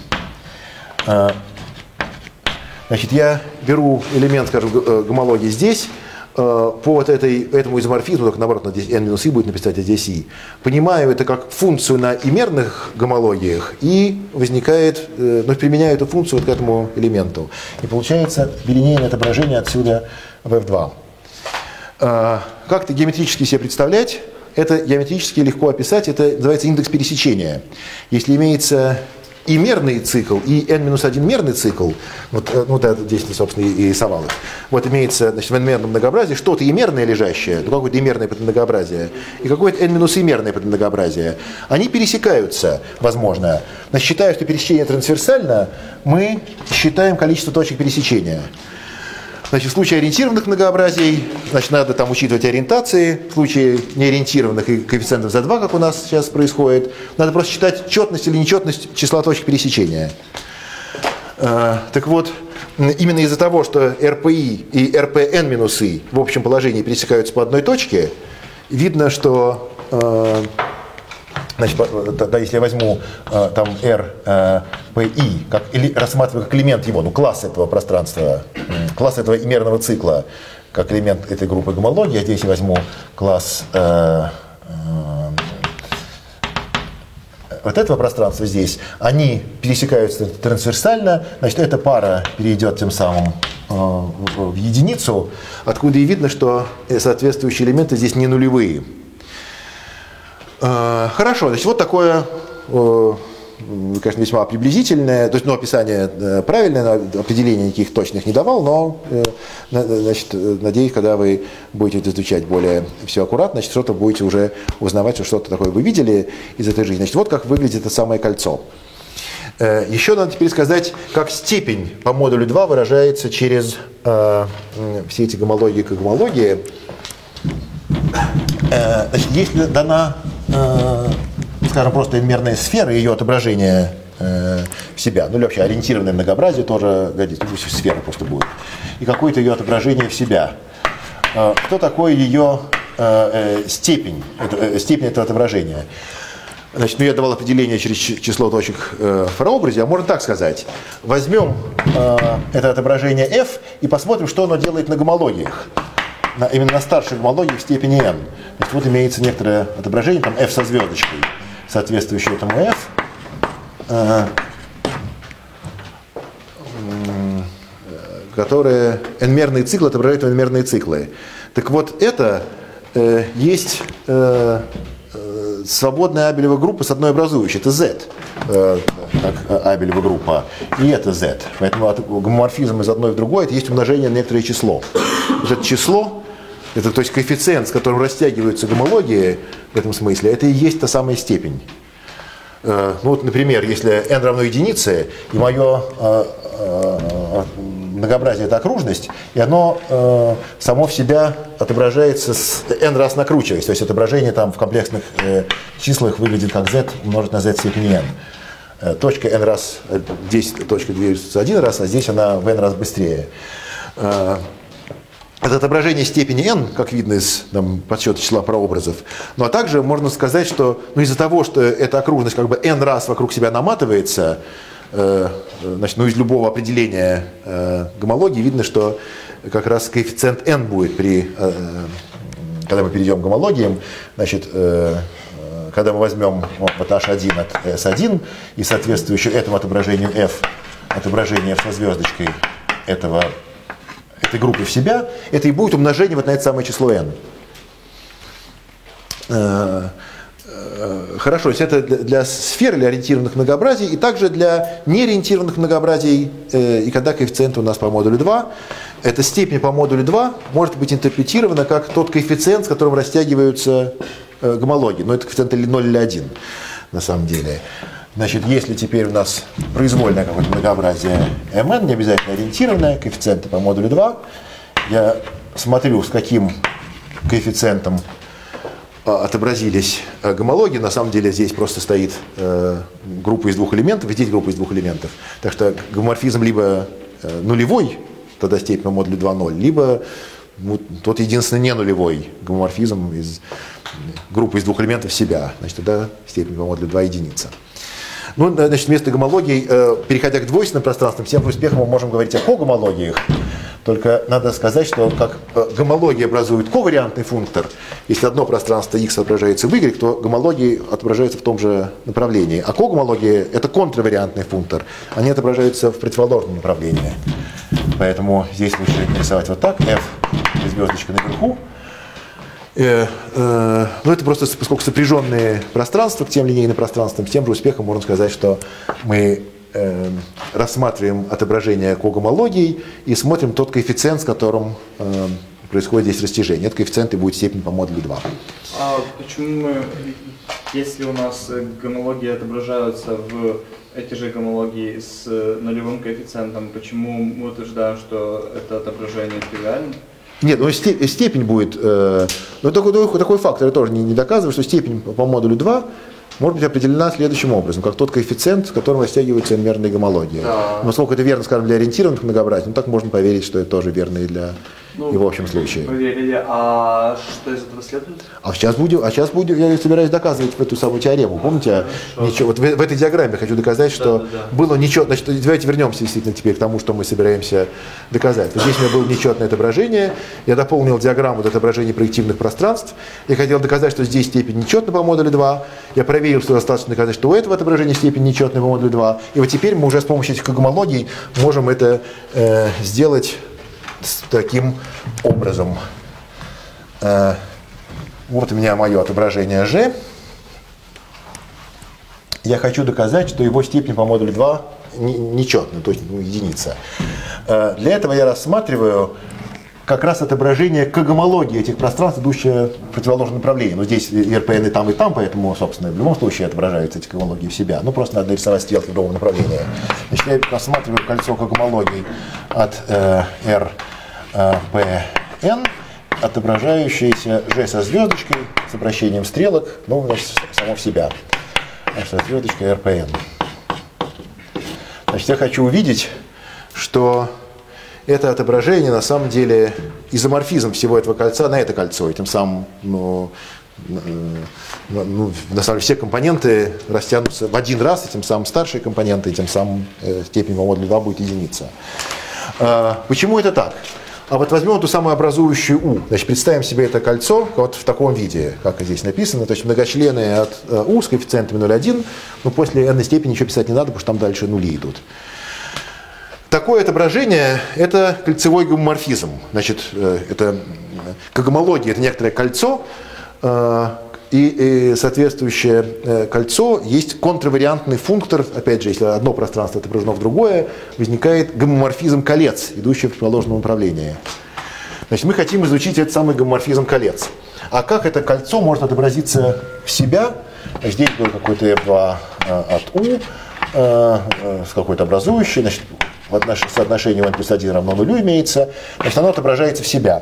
Значит, я беру элемент, скажем, гомологии здесь, по вот этой, этому изоморфизму, только наоборот, здесь n минус i будет написать, а здесь i. Понимаю это как функцию на имерных гомологиях и возникает, ну, применяю эту функцию вот к этому элементу. И получается билинейное отображение отсюда в эф два. Как это геометрически себе представлять? Это геометрически легко описать, это называется индекс пересечения. Если имеется и мерный цикл, и n минус один мерный цикл, вот, ну, да, здесь, собственно, и рисовал их. Вот имеется, значит, в n-мерном многообразии что-то имерное лежащее, ну, какое-то имерное многообразие, и какое-то n минус имерное многообразие. Они пересекаются, возможно. Значит, считая, что пересечение трансверсально, мы считаем количество точек пересечения. Значит, в случае ориентированных многообразий, значит, надо там учитывать ориентации. В случае неориентированных и коэффициентов за два, как у нас сейчас происходит, надо просто считать четность или нечетность числа точек пересечения. А, так вот, именно из-за того, что эр пи и и эр пи эн минус и в общем положении пересекаются по одной точке, видно, что... А, значит, тогда если я возьму э, там R, э, P, I, как, или рассматриваю как элемент его, ну, класс этого пространства, класс этого имерного цикла, как элемент этой группы гомологии, а здесь я возьму класс э, э, вот этого пространства здесь, они пересекаются трансверсально, значит, эта пара перейдет тем самым э, в, в единицу, откуда и видно, что соответствующие элементы здесь не нулевые. Э, хорошо, значит, вот такое, э, конечно, весьма приблизительное, то есть, ну, описание э, правильное, определение никаких точных не давал, но, э, значит, надеюсь, когда вы будете это изучать более все аккуратно, значит, что-то будете уже узнавать, что что-то такое вы видели из этой жизни. Значит, вот как выглядит это самое кольцо. Э, еще надо теперь сказать, как степень по модулю два выражается через э, все эти гомологии к гомологии. Э, значит, если дана, э, скажем, просто инмерная сфера, ее отображение э, в себя, ну или вообще ориентированное многообразие тоже годится, ну, сфера просто будет, и какое-то ее отображение в себя. Э, кто такой ее э, э, степень, это, э, степень этого отображения? Значит, ну, я давал определение через число точек э, в прообразе, а можно так сказать. Возьмем э, это отображение f и посмотрим, что оно делает на гомологиях. На, именно на старшей гомологии в степени n. Значит, вот имеется некоторое отображение, там f со звездочкой, соответствующее этому f, э, э, которые n-мерные циклы отображают n-мерные циклы. Так вот, это э, есть э, э, свободная абелева группа с одной образующей, это z, э, как абелева группа, и это z. Поэтому от гомоморфизм из одной в другой это есть умножение на некоторое число. Вот это число, это, то есть коэффициент, с которым растягиваются гомологии в этом смысле, это и есть та самая степень. Ну вот, например, если n равно единице, и мое э, э, многообразие это окружность, и оно э, само в себя отображается с n раз накручиваясь, то есть отображение там в комплексных э, числах выглядит как z умножить на z в степени n. Э, точка n раз, здесь точка движется один раз, а здесь она в n раз быстрее. Э, Это отображение степени n, как видно из там, подсчета числа прообразов. Ну а также можно сказать, что ну, из-за того, что эта окружность как бы n раз вокруг себя наматывается, э, значит, ну, из любого определения э, гомологии видно, что как раз коэффициент n будет, при, э, когда мы перейдем к гомологиям. Значит, э, когда мы возьмем вот h один от s один и соответствующее этому отображению f, отображение f со звездочкой этого этой группы в себя, это и будет умножение вот на это самое число n. Хорошо, то есть это для сфер или ориентированных многообразий, и также для неориентированных многообразий, и когда коэффициент у нас по модулю два, эта степень по модулю два может быть интерпретирована как тот коэффициент, с которым растягиваются гомологии. Но это коэффициент или ноль или один на самом деле. Значит, если теперь у нас произвольное какое-то многообразие mn, не обязательно ориентированное, коэффициенты по модулю два, я смотрю, с каким коэффициентом отобразились гомологии. На самом деле здесь просто стоит группа из двух элементов, и здесь группа из двух элементов. Так что гомоморфизм либо нулевой, тогда степень по модулю два ноль, либо ну, тот единственный не нулевой гомоморфизм из группы из двух элементов себя. Значит, тогда степень по модулю два единица. Ну, значит, вместо гомологий, э, переходя к двойственным пространствам, всем успехом мы можем говорить о когомологиях. Только надо сказать, что как э, гомология образует ковариантный функтор, если одно пространство x отображается в y, то гомологии отображаются в том же направлении. А когомология – это контравариантный функтор, они отображаются в противоположном направлении. Поэтому здесь лучше нарисовать вот так, f и звездочка наверху. Э, э, ну, это просто, поскольку сопряженные пространства к тем линейным пространствам, с тем же успехом можно сказать, что мы э, рассматриваем отображение когомологий и смотрим тот коэффициент, с которым э, происходит здесь растяжение. Этот коэффициент и будет степень по модулю два. А почему мы, если у нас гомологии отображаются в эти же гомологии с нулевым коэффициентом, почему мы утверждаем, что это отображение тривиально? Нет, ну степень будет, э, но такой, такой фактор я тоже не, не доказываю, что степень по модулю два может быть определена следующим образом, как тот коэффициент, с которым растягиваются n-мерные гомологии. Да. Но сколько это верно, скажем, для ориентированных многообразий, ну так можно поверить, что это тоже верно и для Ну, и в общем случае. Проверили, а что из этого следует? А сейчас будем, а сейчас будем, я собираюсь доказывать эту самую теорему. Помните, ничего, вот в, в этой диаграмме хочу доказать, что да, да, да. было нечетное. Значит, давайте вернемся действительно теперь к тому, что мы собираемся доказать. Вот здесь у меня было нечетное отображение, я дополнил диаграмму до отображения проективных пространств. Я хотел доказать, что здесь степень нечетна по модулю два. Я проверил, что достаточно доказать, что у этого отображения степень нечетная по модулю два. И вот теперь мы уже с помощью этих когомологий можем это э, сделать таким образом. Э, вот у меня мое отображение G. Я хочу доказать, что его степень по модулю два нечетна, то есть ну, единица. Э, для этого я рассматриваю как раз отображение когомологии этих пространств, идущее в противоположном направлении. Но здесь эр пэ эн и там, и там, поэтому, собственно, в любом случае отображаются эти когомологии в себя. Ну, просто надо рисовать стрелки в другом направлении. Значит, я рассматриваю кольцо когомологий от э, эр пэ эн, отображающееся G со звездочкой, с обращением стрелок, ну, значит, само в себя. Со звездочкой эр пэ эн. Значит, я хочу увидеть, что это отображение на самом деле изоморфизм всего этого кольца на это кольцо. И тем самым, ну, ну, на самом деле, все компоненты растянутся в один раз, и тем самым старшие компоненты, и тем самым э, степень по модулю два будет единица. А, почему это так? А вот возьмем эту самую образующую U. Значит, представим себе это кольцо вот в таком виде, как здесь написано. То есть многочлены от U с коэффициентами ноль целых одна десятая, но после n степени ничего писать не надо, потому что там дальше нули идут. Такое отображение – это кольцевой гомоморфизм. Значит, это когомология – это некоторое кольцо, и соответствующее кольцо есть контравариантный функтор. Опять же, если одно пространство отображено в другое, возникает гомоморфизм колец, идущий в противоположном направлении. Значит, мы хотим изучить этот самый гомоморфизм колец. А как это кольцо может отобразиться в себя? Здесь был какой-то эф два от U с какой-то образующей. Значит, в отнош... соотношении n плюс один равно нулю имеется. Значит, оно отображается в себя.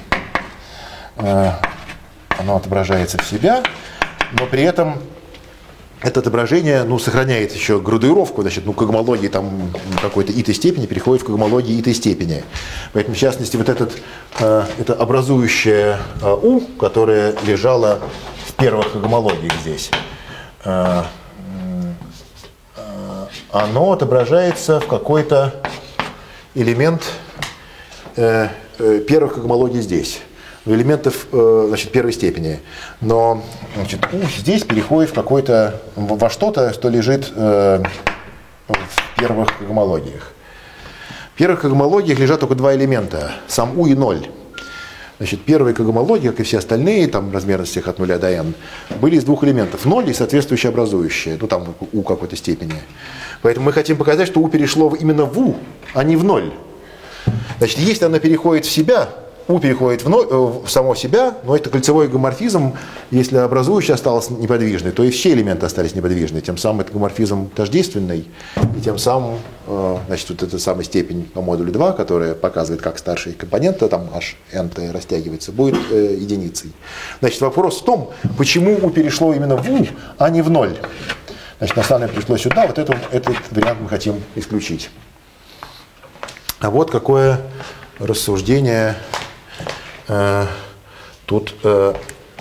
Оно отображается в себя, но при этом это отображение ну, сохраняет еще градуировку, значит, ну, когомологии там какой-то и-той степени переходит в когомологии и-той степени. Поэтому, в частности, вот этот, э, это образующее э, U, которое лежало в первых когомологиях здесь, э, э, оно отображается в какой-то элемент э, э, первых когомологий здесь. Элементов значит, первой степени. Но значит, U здесь переходит в какой-то, во что-то, что лежит э, в первых когомологиях. В первых когомологиях лежат только два элемента, сам U и ноль. Значит, первые когомологии, как и все остальные, там размерность всех от нуля до n, были из двух элементов. ноль и соответствующее образующее, ну там U какой-то степени. Поэтому мы хотим показать, что U перешло именно в U, а не в ноль. Значит, если оно переходит в себя, U переходит в, ноль, в само себя, но это кольцевой гомоморфизм. Если образующий остался неподвижный, то и все элементы остались неподвижны. Тем самым это гомоморфизм тождественный, и тем самым значит, вот эта самая степень по модулю два, которая показывает, как старшие компоненты, там аж n растягивается, будет э, единицей. Значит, вопрос в том, почему U перешло именно в U, а не в ноль. Значит, на самом деле пришло сюда, вот это, этот вариант мы хотим исключить. А вот какое рассуждение э, тут э,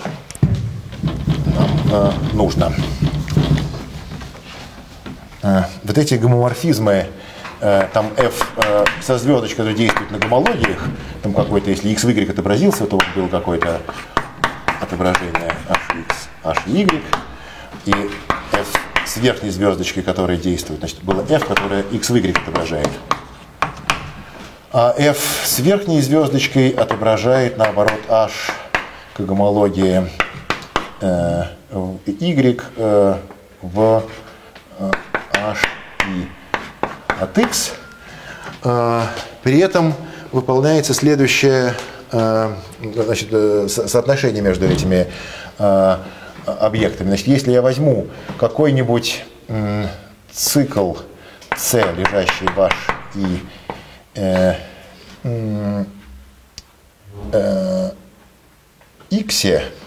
нам э, нужно. Э, вот эти гомоморфизмы, э, там f э, со звездочкой, который действует на гомологиях, там какой-то, если x, y отобразился, то вот было какое-то отображение hx, hy, и f с верхней звездочкой, которая действует, значит, было f, которое x, y отображает. А f с верхней звездочкой отображает, наоборот, h к гомологии э, y э, в э, h и от x. Э, при этом выполняется следующее э, значит, э, соотношение между этими э, объектами. Значит, если я возьму какой-нибудь э, цикл c, лежащий в h и Э, э, x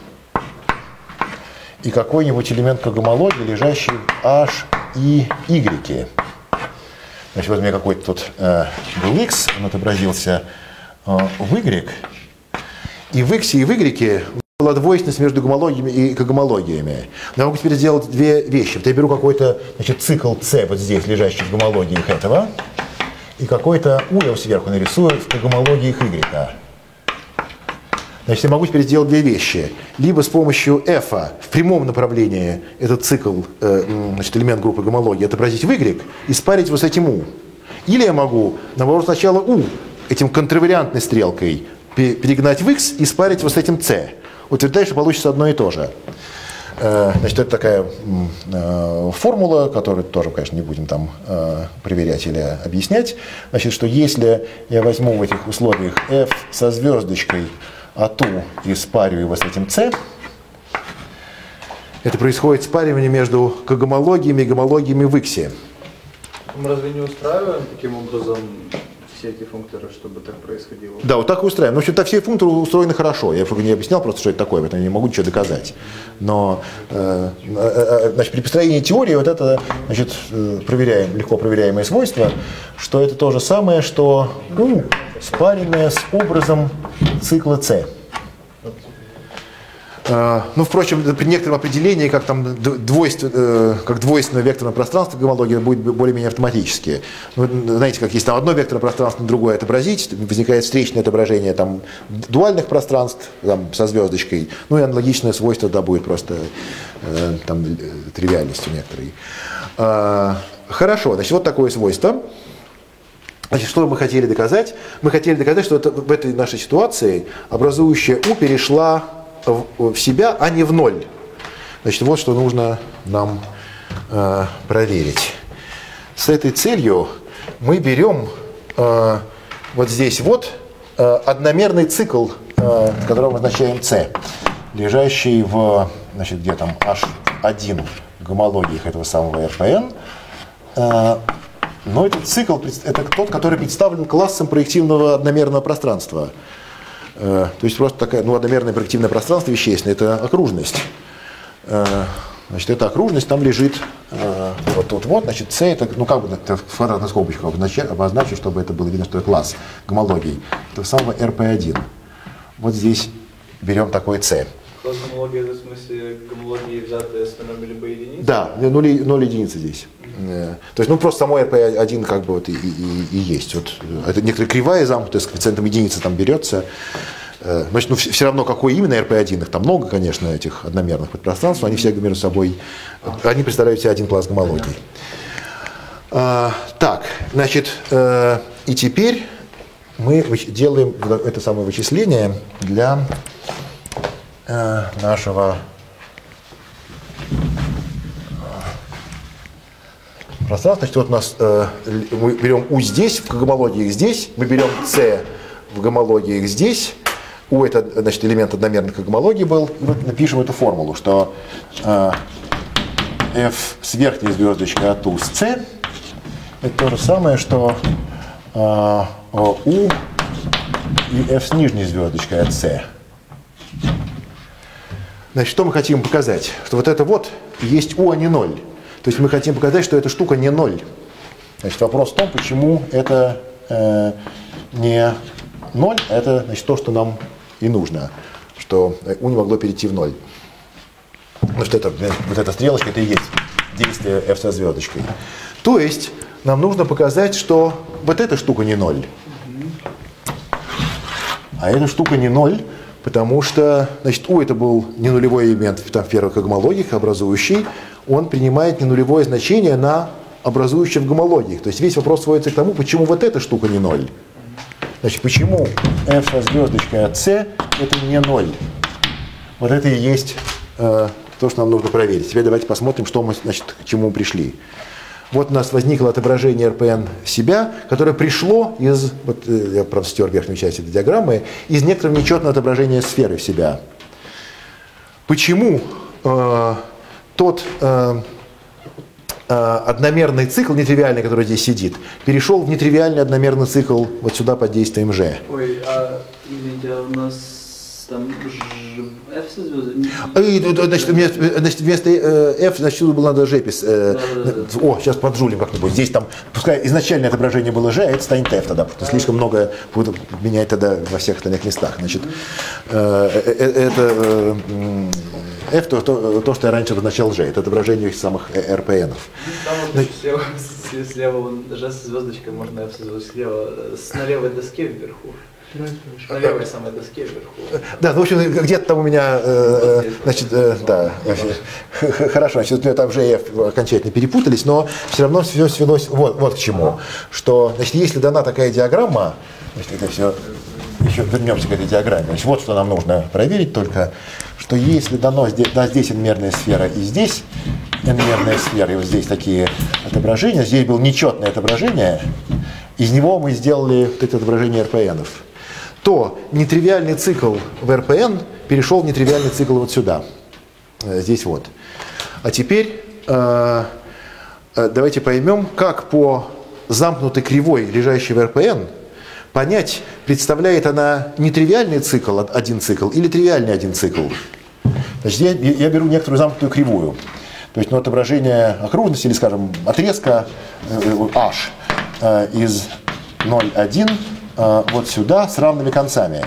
и какой-нибудь элемент когомологии, лежащий в h и y. Значит, вот у меня какой-то тут э, был x, он отобразился в Y, и в X и в Y была двойственность между гомологиями и когомологиями. Но я могу теперь сделать две вещи. Вот я беру какой-то, значит, цикл C вот здесь, лежащий в гомологиях этого, и какой-то U я его сверху нарисую в когомологиях Y. Значит, я могу теперь сделать две вещи. Либо с помощью F в прямом направлении этот цикл, э, значит, элемент группы гомологии, отобразить в Y и спарить его с этим U. Или я могу, наоборот, сначала U этим контравариантной стрелкой перегнать в X и спарить его с этим C. Утверждаю, что получится одно и то же. Значит, это такая э, формула, которую тоже, конечно, не будем там э, проверять или объяснять. Значит, что если я возьму в этих условиях F со звездочкой от U и спарю его с этим C, это происходит спаривание между когомологиями и гомологиями в X. Мы разве не устраиваем таким образом все эти функторы, чтобы так происходило? Да, вот так и устраиваем. В общем-то, все функторы устроены хорошо. Я не объяснял просто, что это такое, поэтому я не могу ничего доказать. Но э, э, значит, при построении теории вот это, значит, проверяем, легко проверяемое свойство, что это то же самое, что U, спаренное с образом цикла C. Uh, ну, впрочем, при некотором определении, как, там, двойство, uh, как двойственное векторное пространство гомологии будет более-менее автоматически. Ну, знаете, как есть там одно векторное пространство на другое отобразить, возникает встречное отображение там, дуальных пространств там, со звездочкой, ну и аналогичное свойство да, будет просто uh, там, тривиальностью некоторой. Uh, хорошо, значит, вот такое свойство. Значит, что мы хотели доказать? Мы хотели доказать, что это, в этой нашей ситуации образующая U перешла в себя, а не в ноль. Значит, вот что нужно нам э, проверить. С этой целью мы берем э, вот здесь вот э, одномерный цикл, э, который мы означаем C, лежащий в, значит, где там эйч один в гомологиях этого самого эр пэ эн. Э, но этот цикл это тот, который представлен классом проективного одномерного пространства. То есть просто такая, ну, одномерное проективное пространство вещественное, это окружность. Значит, эта окружность там лежит вот тут вот, значит, C это, ну, как бы это в квадратных скобочках обозначить, чтобы это было видно, что это класс гомологии. Это самого эр пэ один. Вот здесь берем такой C. Класс гомологии, это в смысле гомологии взятые с номером либо единицы? Да, ноль единицы здесь. Mm-hmm. То есть, ну, просто само эр пэ один как бы вот и, и, и есть. Вот, это некоторая кривая замкнутая, с коэффициентом единицы там берется. Значит, ну, все равно какой именно эр пэ один, их там много, конечно, этих одномерных подпространств, но они все между собой, они представляют себе один класс гомологий. А, так, значит, э, и теперь мы делаем это самое вычисление для э, нашего пространства. Значит, вот у нас э, мы берем U здесь, в гомологиях здесь, мы берем C в гомологиях здесь. U это, значит, элемент одномерной когомологии был. И вот напишем эту формулу, что э, F с верхней звездочкой от U с C это то же самое, что э, U и F с нижней звездочкой от C. Значит, что мы хотим показать? Что вот это вот есть U, а не ноль. То есть мы хотим показать, что эта штука не ноль. Значит, вопрос в том, почему это э, не ноль, а это, значит, то, что нам и нужно, что U не могло перейти в ноль. Потому что это, вот эта стрелочка, это и есть действие F со звездочкой. То есть нам нужно показать, что вот эта штука не ноль. А эта штука не ноль, потому что, значит, U это был не нулевой элемент там, в первых когомологиях, образующий, он принимает не нулевое значение на образующее в гомологиях. То есть весь вопрос сводится к тому, почему вот эта штука не ноль. Значит, почему F со звездочкой от C это не ноль? Вот это и есть э, то, что нам нужно проверить. Теперь давайте посмотрим, что мы, значит, к чему мы пришли. Вот у нас возникло отображение эр пэ эн себя, которое пришло из, вот, я, правда, стер верхнюю часть этой диаграммы, из некоторого нечетного отображения сферы в себя. Почему э, тот э, одномерный цикл, нетривиальный, который здесь сидит, перешел в нетривиальный одномерный цикл вот сюда под действием G? Ой, а, извините, а у нас Там F со звездой. Значит, вместо, вместо F, значит, было надо G писать. Да, да, да. О, сейчас поджулим как-нибудь. Здесь там, пускай изначальное отображение было G, а это станет F тогда, потому что слишком много будут менять тогда во всех остальных местах. Значит, это F, то, то, то, что я раньше обозначал G, это отображение их самых эр пи эн-ов. Там вот слева, слева G со звездочкой, можно F со звездочкой слева, на левой доске вверху. На левой самой доске вверху. Да, ну, в общем, где-то там у меня, э, значит, э, да, хорошо, значит, у меня там G и F окончательно перепутались, но все равно все свелось вот, вот к чему, что, значит, если дана такая диаграмма, значит, это все, еще вернемся к этой диаграмме, значит, вот что нам нужно проверить только, что если дано, да, здесь n-мерная сфера и здесь n-мерная сфера, и вот здесь такие отображения, здесь было нечетное отображение, из него мы сделали вот это отображение эр пи эн-ов, то нетривиальный цикл в эр пи эн перешел в нетривиальный цикл вот сюда, здесь вот. А теперь э, давайте поймем, как по замкнутой кривой, лежащей в эр пи эн, понять, представляет она нетривиальный цикл, один цикл, или тривиальный один цикл. Значит, я, я беру некоторую замкнутую кривую, то есть ну, отображение окружности, или, скажем, отрезка э, H э, из ноль один вот сюда с равными концами.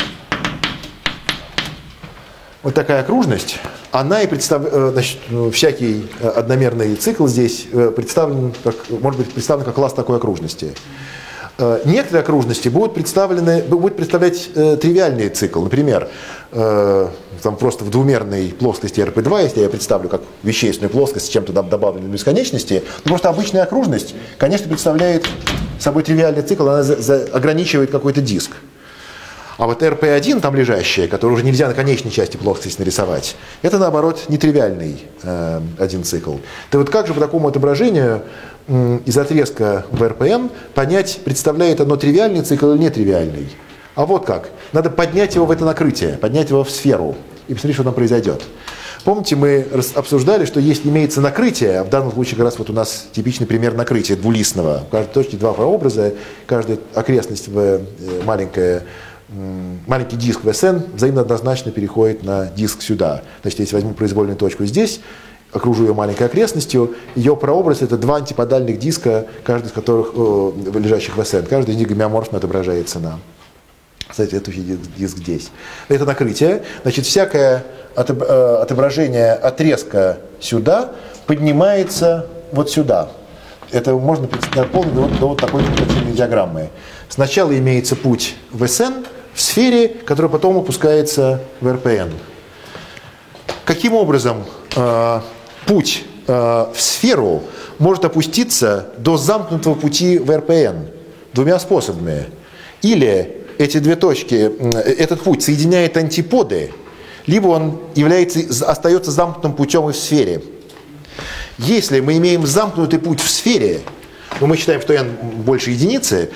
Вот такая окружность, она и представляет, значит, всякий одномерный цикл здесь представлен, как, может быть представлен как класс такой окружности. Некоторые окружности будут, представлены, будут представлять э, тривиальный цикл. Например, э, там просто в двумерной плоскости эр пи два, если я представлю как вещественную плоскость с чем-то добавленной бесконечности, то просто обычная окружность, конечно, представляет собой тривиальный цикл, она за, за, ограничивает какой-то диск. А вот эр пи один, там лежащая, которую уже нельзя на конечной части плоскости нарисовать, это, наоборот, нетривиальный э, один цикл. То вот как же по такому отображению э, из отрезка в эр пи эн понять, представляет оно тривиальный цикл или нетривиальный? А вот как. Надо поднять его в это накрытие, поднять его в сферу и посмотреть, что там произойдет. Помните, мы обсуждали, что если имеется накрытие, а в данном случае как раз вот у нас типичный пример накрытия двулистного. В каждой точке два прообраза, каждая окрестность в маленькая, маленький диск в эс эн взаимно однозначно переходит на диск сюда. Значит, если возьму произвольную точку здесь, окружу ее маленькой окрестностью, ее прообраз — это два антиподальных диска, каждый из которых, э, лежащих в эс эн. Каждый из них гомеоморфно отображается на соответствующий диск здесь. Это накрытие. Значит, всякое отображение отрезка сюда поднимается вот сюда. Это можно дополнить до вот, до вот такой контактивной диаграммы. Сначала имеется путь в эс эн в сфере, который потом опускается в эр пи эн. Каким образом э, путь э, в сферу может опуститься до замкнутого пути в эр пи эн? Двумя способами. Или эти две точки, этот путь соединяет антиподы, либо он является, остается замкнутым путем и в сфере. Если мы имеем замкнутый путь в сфере, но мы считаем, что n больше единицы,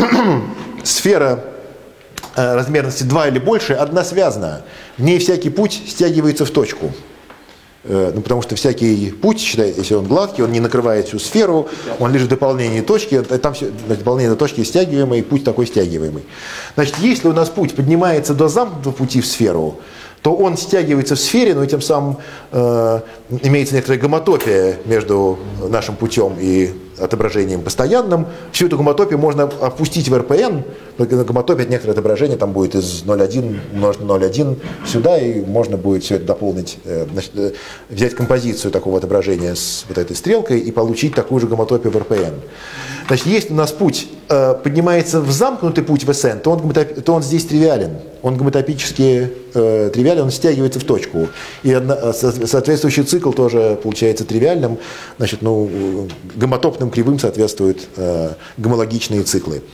сфера размерности два или больше односвязана. В ней всякий путь стягивается в точку. Ну, потому что всякий путь, считай, если он гладкий, он не накрывает всю сферу, он лишь в дополнении точки, там все, дополнение точки стягиваемый, путь такой стягиваемый. Значит, если у нас путь поднимается до замкнутого пути в сферу, то он стягивается в сфере, но и тем самым э, имеется некоторая гомотопия между нашим путем и отображением постоянным. Всю эту гомотопию можно опустить в эр пи эн, гомотопия — это некоторое отображение, там будет из ноль целых одна десятая умножить на ноль целых одна десятая сюда, и можно будет все это дополнить, э, значит, э, взять композицию такого отображения с вот этой стрелкой и получить такую же гомотопию в эр пи эн. Значит, если у нас путь э, поднимается в замкнутый путь в эс эн, то он, то он здесь тривиален. Он гомотопически э, тривиален, он стягивается в точку. И одна, соответствующий цикл тоже получается тривиальным. Значит, ну, гомотопным кривым соответствуют э, гомологичные циклы.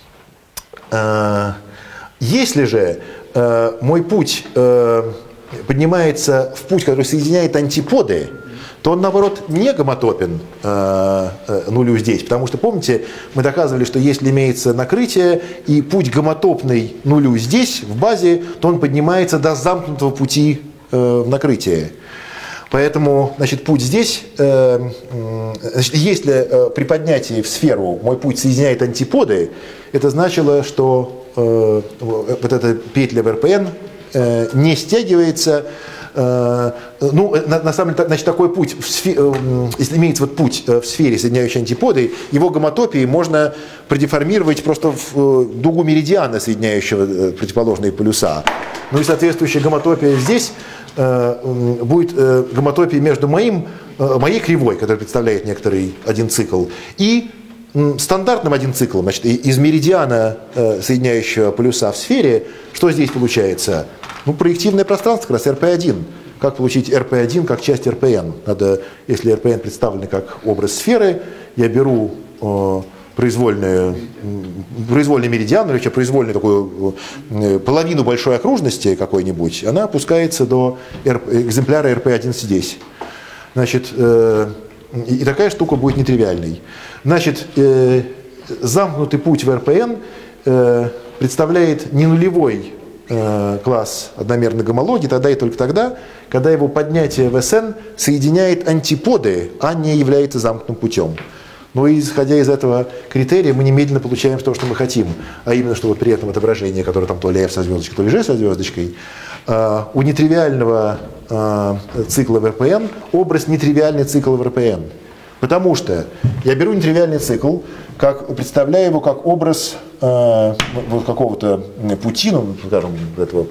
Э, если же э, мой путь э, поднимается в путь, который соединяет антиподы, то он, наоборот, не гомотопен э, э, нулю здесь. Потому что, помните, мы доказывали, что если имеется накрытие и путь гомотопный нулю здесь, в базе, то он поднимается до замкнутого пути э, в накрытии. Поэтому, значит, путь здесь, э, э, значит, если э, при поднятии в сферу мой путь соединяет антиподы, это значило, что э, вот эта петля в эр пи эн э, не стягивается. Э, ну, на, на самом деле, значит, такой путь, в сфе, э, если имеется вот путь э, в сфере, соединяющий антиподы, его гомотопией можно продеформировать просто в э, дугу меридиана, соединяющего э, противоположные полюса. Ну и соответствующая гомотопия здесь э, будет э, гомотопией между моим, э, моей кривой, которая представляет некоторый один цикл, и э, стандартным один циклом. Значит, из меридиана, э, соединяющего полюса в сфере, что здесь получается? Ну, проективное пространство, как раз эр пи один. Как получить эр пи один как часть эр пи эн? Надо, если эр пи эн представлен как образ сферы, я беру э, произвольную, произвольный меридиан, или вообще произвольную такую э, половину большой окружности какой-нибудь, она опускается до R, экземпляра эр пи один здесь. Значит, э, и такая штука будет нетривиальной. Значит, э, замкнутый путь в эр пи эн э, представляет не нулевой класс одномерной гомологии тогда и только тогда, когда его поднятие в эс эн соединяет антиподы, а не является замкнутым путем. Но исходя из этого критерия, мы немедленно получаем то, что мы хотим, а именно, что вот при этом отображении, которое там то ли f со звездочкой, то ли g со звездочкой, у нетривиального цикла в эр пи эн образ нетривиальный цикл в эр пи эн. Потому что я беру нетривиальный цикл, как, представляю его как образ э, какого-то пути, ну, скажем, этого,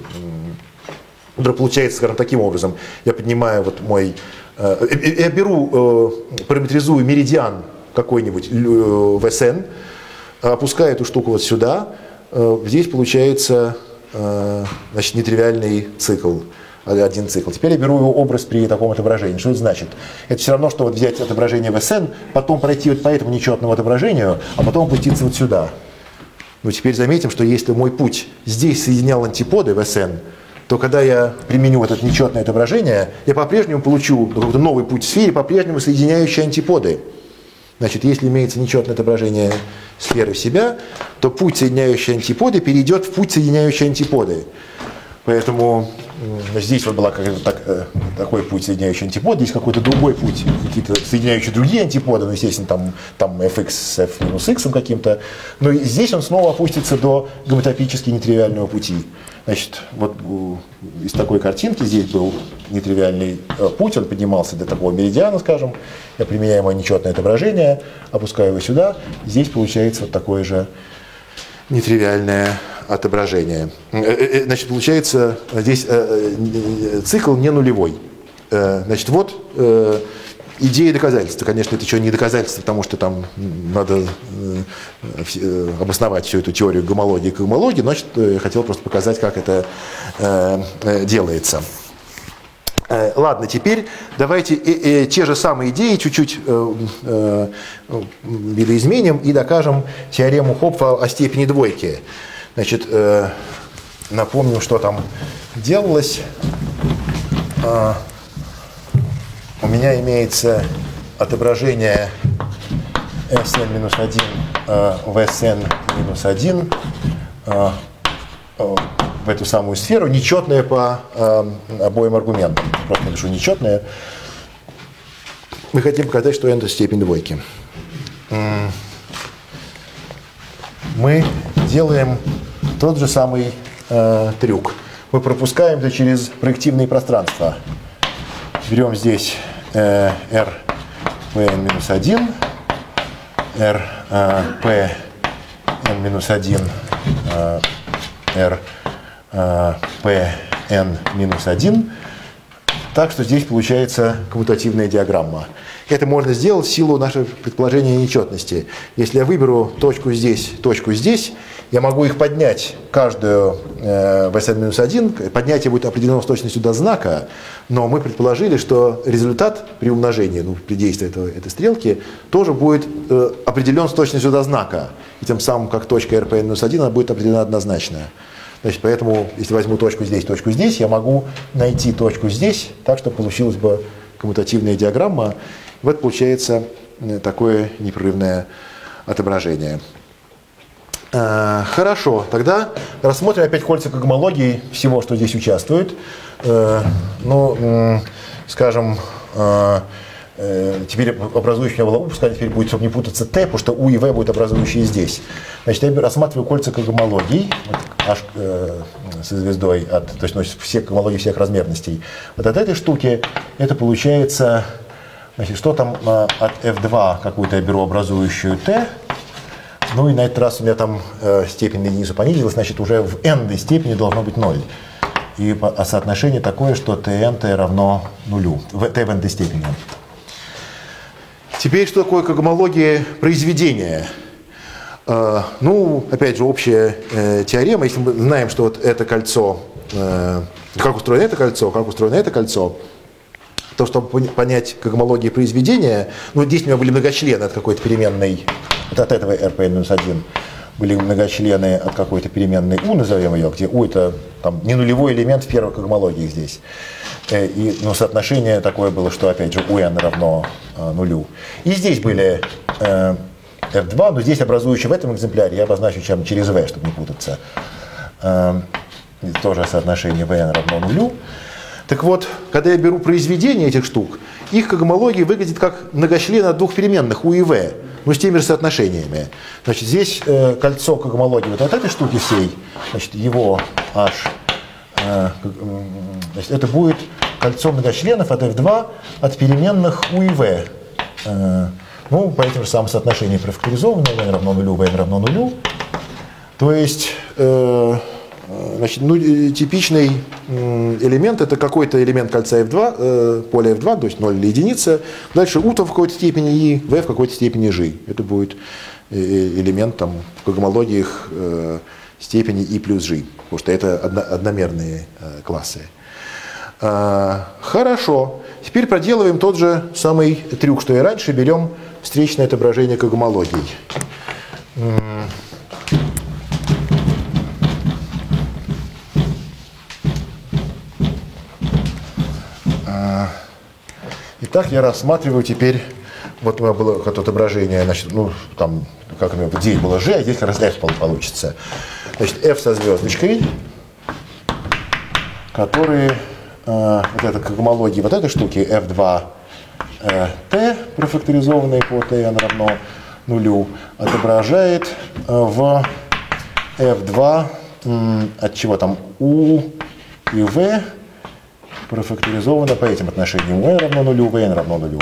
который получается, скажем, таким образом. Я поднимаю вот мой, э, я беру, э, параметризую меридиан какой-нибудь э, в эс эн, опускаю эту штуку вот сюда, э, здесь получается э, значит, нетривиальный цикл. Один цикл. Теперь я беру его образ при таком отображении. Что это значит? Это все равно, что вот взять отображение в эс эн, потом пройти вот по этому нечетному отображению, а потом опуститься вот сюда. Но теперь заметим, что если мой путь здесь соединял антиподы в эс эн, то когда я применю вот это нечетное отображение, я по-прежнему получу какой-то новый путь в сфере, по-прежнему соединяющий антиподы. Значит, если имеется нечетное отображение сферы в себя, то путь, соединяющий антиподы, перейдет в путь, соединяющий антиподы. Поэтому здесь вот был так, такой путь, соединяющий антиподы, здесь какой-то другой путь, какие-то соединяющие другие антиподы, ну, естественно, там, там fx с f минус x каким-то. Но здесь он снова опустится до гомотопически нетривиального пути. Значит, вот из такой картинки здесь был нетривиальный путь, он поднимался до такого меридиана, скажем. Я применяю мое нечетное отображение, опускаю его сюда, здесь получается вот такое же нетривиальное отображение. Значит, получается, здесь цикл не нулевой. Значит, вот идея доказательства. Конечно, это еще не доказательство, потому что там надо обосновать всю эту теорию гомологии и когмологии, но я хотел просто показать, как это делается. Ладно, теперь давайте э, э, те же самые идеи чуть-чуть э, э, видоизменим и докажем теорему Хопфа о степени двойки. Значит, э, напомню, что там делалось. Э, у меня имеется отображение эс эн минус один э, в эс эн минус один э, э, в эту самую сферу, нечетное по э, обоим аргументам. Просто напишу нечетное. Мы хотим показать, что n это степень двойки. Мы делаем тот же самый э, трюк. Мы пропускаем это через проективные пространства. Берем здесь э, r p n минус один, r э, p n минус один, э, r p n минус один, так что здесь получается коммутативная диаграмма. Это можно сделать в силу нашего предположения нечетности. Если я выберу точку здесь, точку здесь, я могу их поднять каждую э, в эс эн минус один, поднятие будет определено с точностью до знака, но мы предположили, что результат при умножении, ну, при действии этого, этой стрелки, тоже будет э, определен с точностью до знака. И тем самым, как точка эр пи эн минус один, она будет определена однозначно. Значит, поэтому, если возьму точку здесь, точку здесь, я могу найти точку здесь, так, чтобы получилась бы коммутативная диаграмма. Вот получается такое непрерывное отображение. Хорошо, тогда рассмотрим опять кольца когмологии всего, что здесь участвует. Ну, скажем, теперь образующий у меня было У, пускай теперь будет, чтобы не путаться, Т, потому что У и В будут образующие здесь. Значит, я рассматриваю кольца когомологий, вот, аж, э, со звездой, от, то есть ну, все когомологии всех размерностей. Вот от этой штуки это получается, значит, что там э, от эф два какую-то я беру образующую Т, ну и на этот раз у меня там э, степень на единицу понизилась, значит, уже в n степени должно быть ноль. И а соотношение такое, что Tn равно нулю, в T в n степени. Теперь, что такое когомология произведения? Э, ну, опять же, общая э, теорема. Если мы знаем, что вот это кольцо, э, как устроено это кольцо, как устроено это кольцо, то, чтобы понять когомологию произведения, ну, здесь у меня были многочлены от какой-то переменной, вот от этого эр пэ эн минус один, были многочлены от какой-то переменной U, назовем ее, где U это там, не нулевой элемент в первой когомологии здесь. И, ну, соотношение такое было, что опять же у n равно э, нулю. И здесь были э, эф два, но здесь образующие в этом экземпляре я обозначу чем через V, чтобы не путаться. Э, тоже соотношение вэ эн равно нулю. Так вот, когда я беру произведение этих штук, их когомология выглядит как многочлен от двух переменных U и V, но с теми же соотношениями. Значит, здесь э, кольцо когомологии вот от этой штуки всей, значит, его H, э, значит, это будет кольцо многочленов от эф два от переменных U и V. Э, ну, по этим же самым соотношениям префакторизовано, V равно нулю, V равно нулю. То есть, э, значит, ну, типичный элемент это какой-то элемент кольца эф два, э, поля эф два, то есть ноль или единица. Дальше U в какой-то степени и V в какой-то степени G. Это будет элемент там, в когомологиях э, степени I плюс G, потому что это одно, одномерные э, классы. А, хорошо. Теперь проделываем тот же самый трюк, что и раньше. Берем встречное отображение когомологий. Итак, я рассматриваю теперь, вот у меня было какое-то отображение, значит, ну, там, как у меня, здесь было G, а здесь как раз F получится. Значит, F со звездочкой, которые, э, вот это когомологии вот этой штуки, эф два э, T, профакторизованные по Tn равно нулю, отображает э, в эф два, э, от чего там U и V, профакторизовано по этим отношениям. U равно нулю, Vn равно нулю.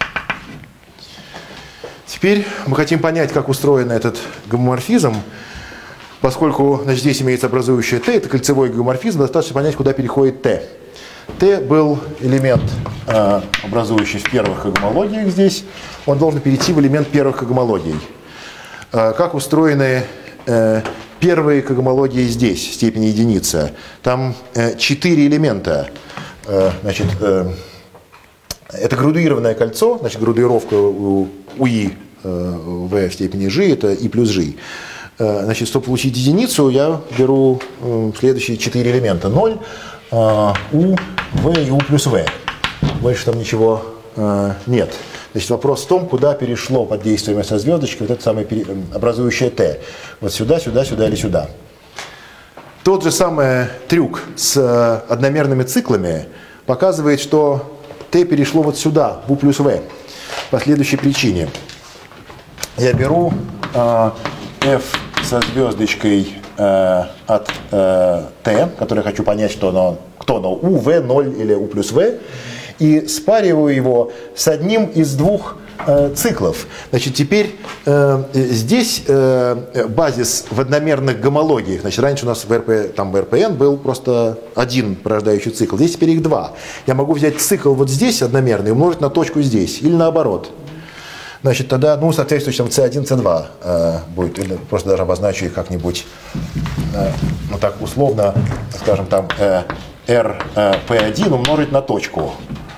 Теперь мы хотим понять, как устроен этот гомоморфизм. Поскольку, значит, здесь имеется образующее T, это кольцевой гомоморфизм, достаточно понять, куда переходит T. T был элемент, э, образующий в первых когомологиях здесь. Он должен перейти в элемент первых когомологий. Э, как устроены э, первые когомологии здесь, степени единицы? Там э, четыре элемента. Значит, это градуированное кольцо, значит, градуировка у I в в степени G, это I плюс G. Значит, чтобы получить единицу, я беру следующие четыре элемента. ноль, U, V и U плюс V. Больше там ничего нет. Значит, вопрос в том, куда перешло под действием со звездочкой вот это самое образующее T. Вот сюда, сюда, сюда или сюда. Тот же самый трюк с одномерными циклами показывает, что T перешло вот сюда, в U плюс V, по следующей причине. Я беру э, F со звездочкой э, от э, T, который я хочу понять, что оно, кто оно, U, V, ноль или U плюс V, и спариваю его с одним из двух э, циклов. Значит, теперь э, здесь э, базис в одномерных гомологиях. Значит, раньше у нас в эр пэ, там в эр пэ эн был просто один порождающий цикл. Здесь теперь их два. Я могу взять цикл вот здесь одномерный и умножить на точку здесь. Или наоборот. Значит, тогда, ну, соответствующим си один, си два э, будет. Или просто даже обозначу их как-нибудь, э, ну так условно, скажем, там э, эр пэ один умножить на точку.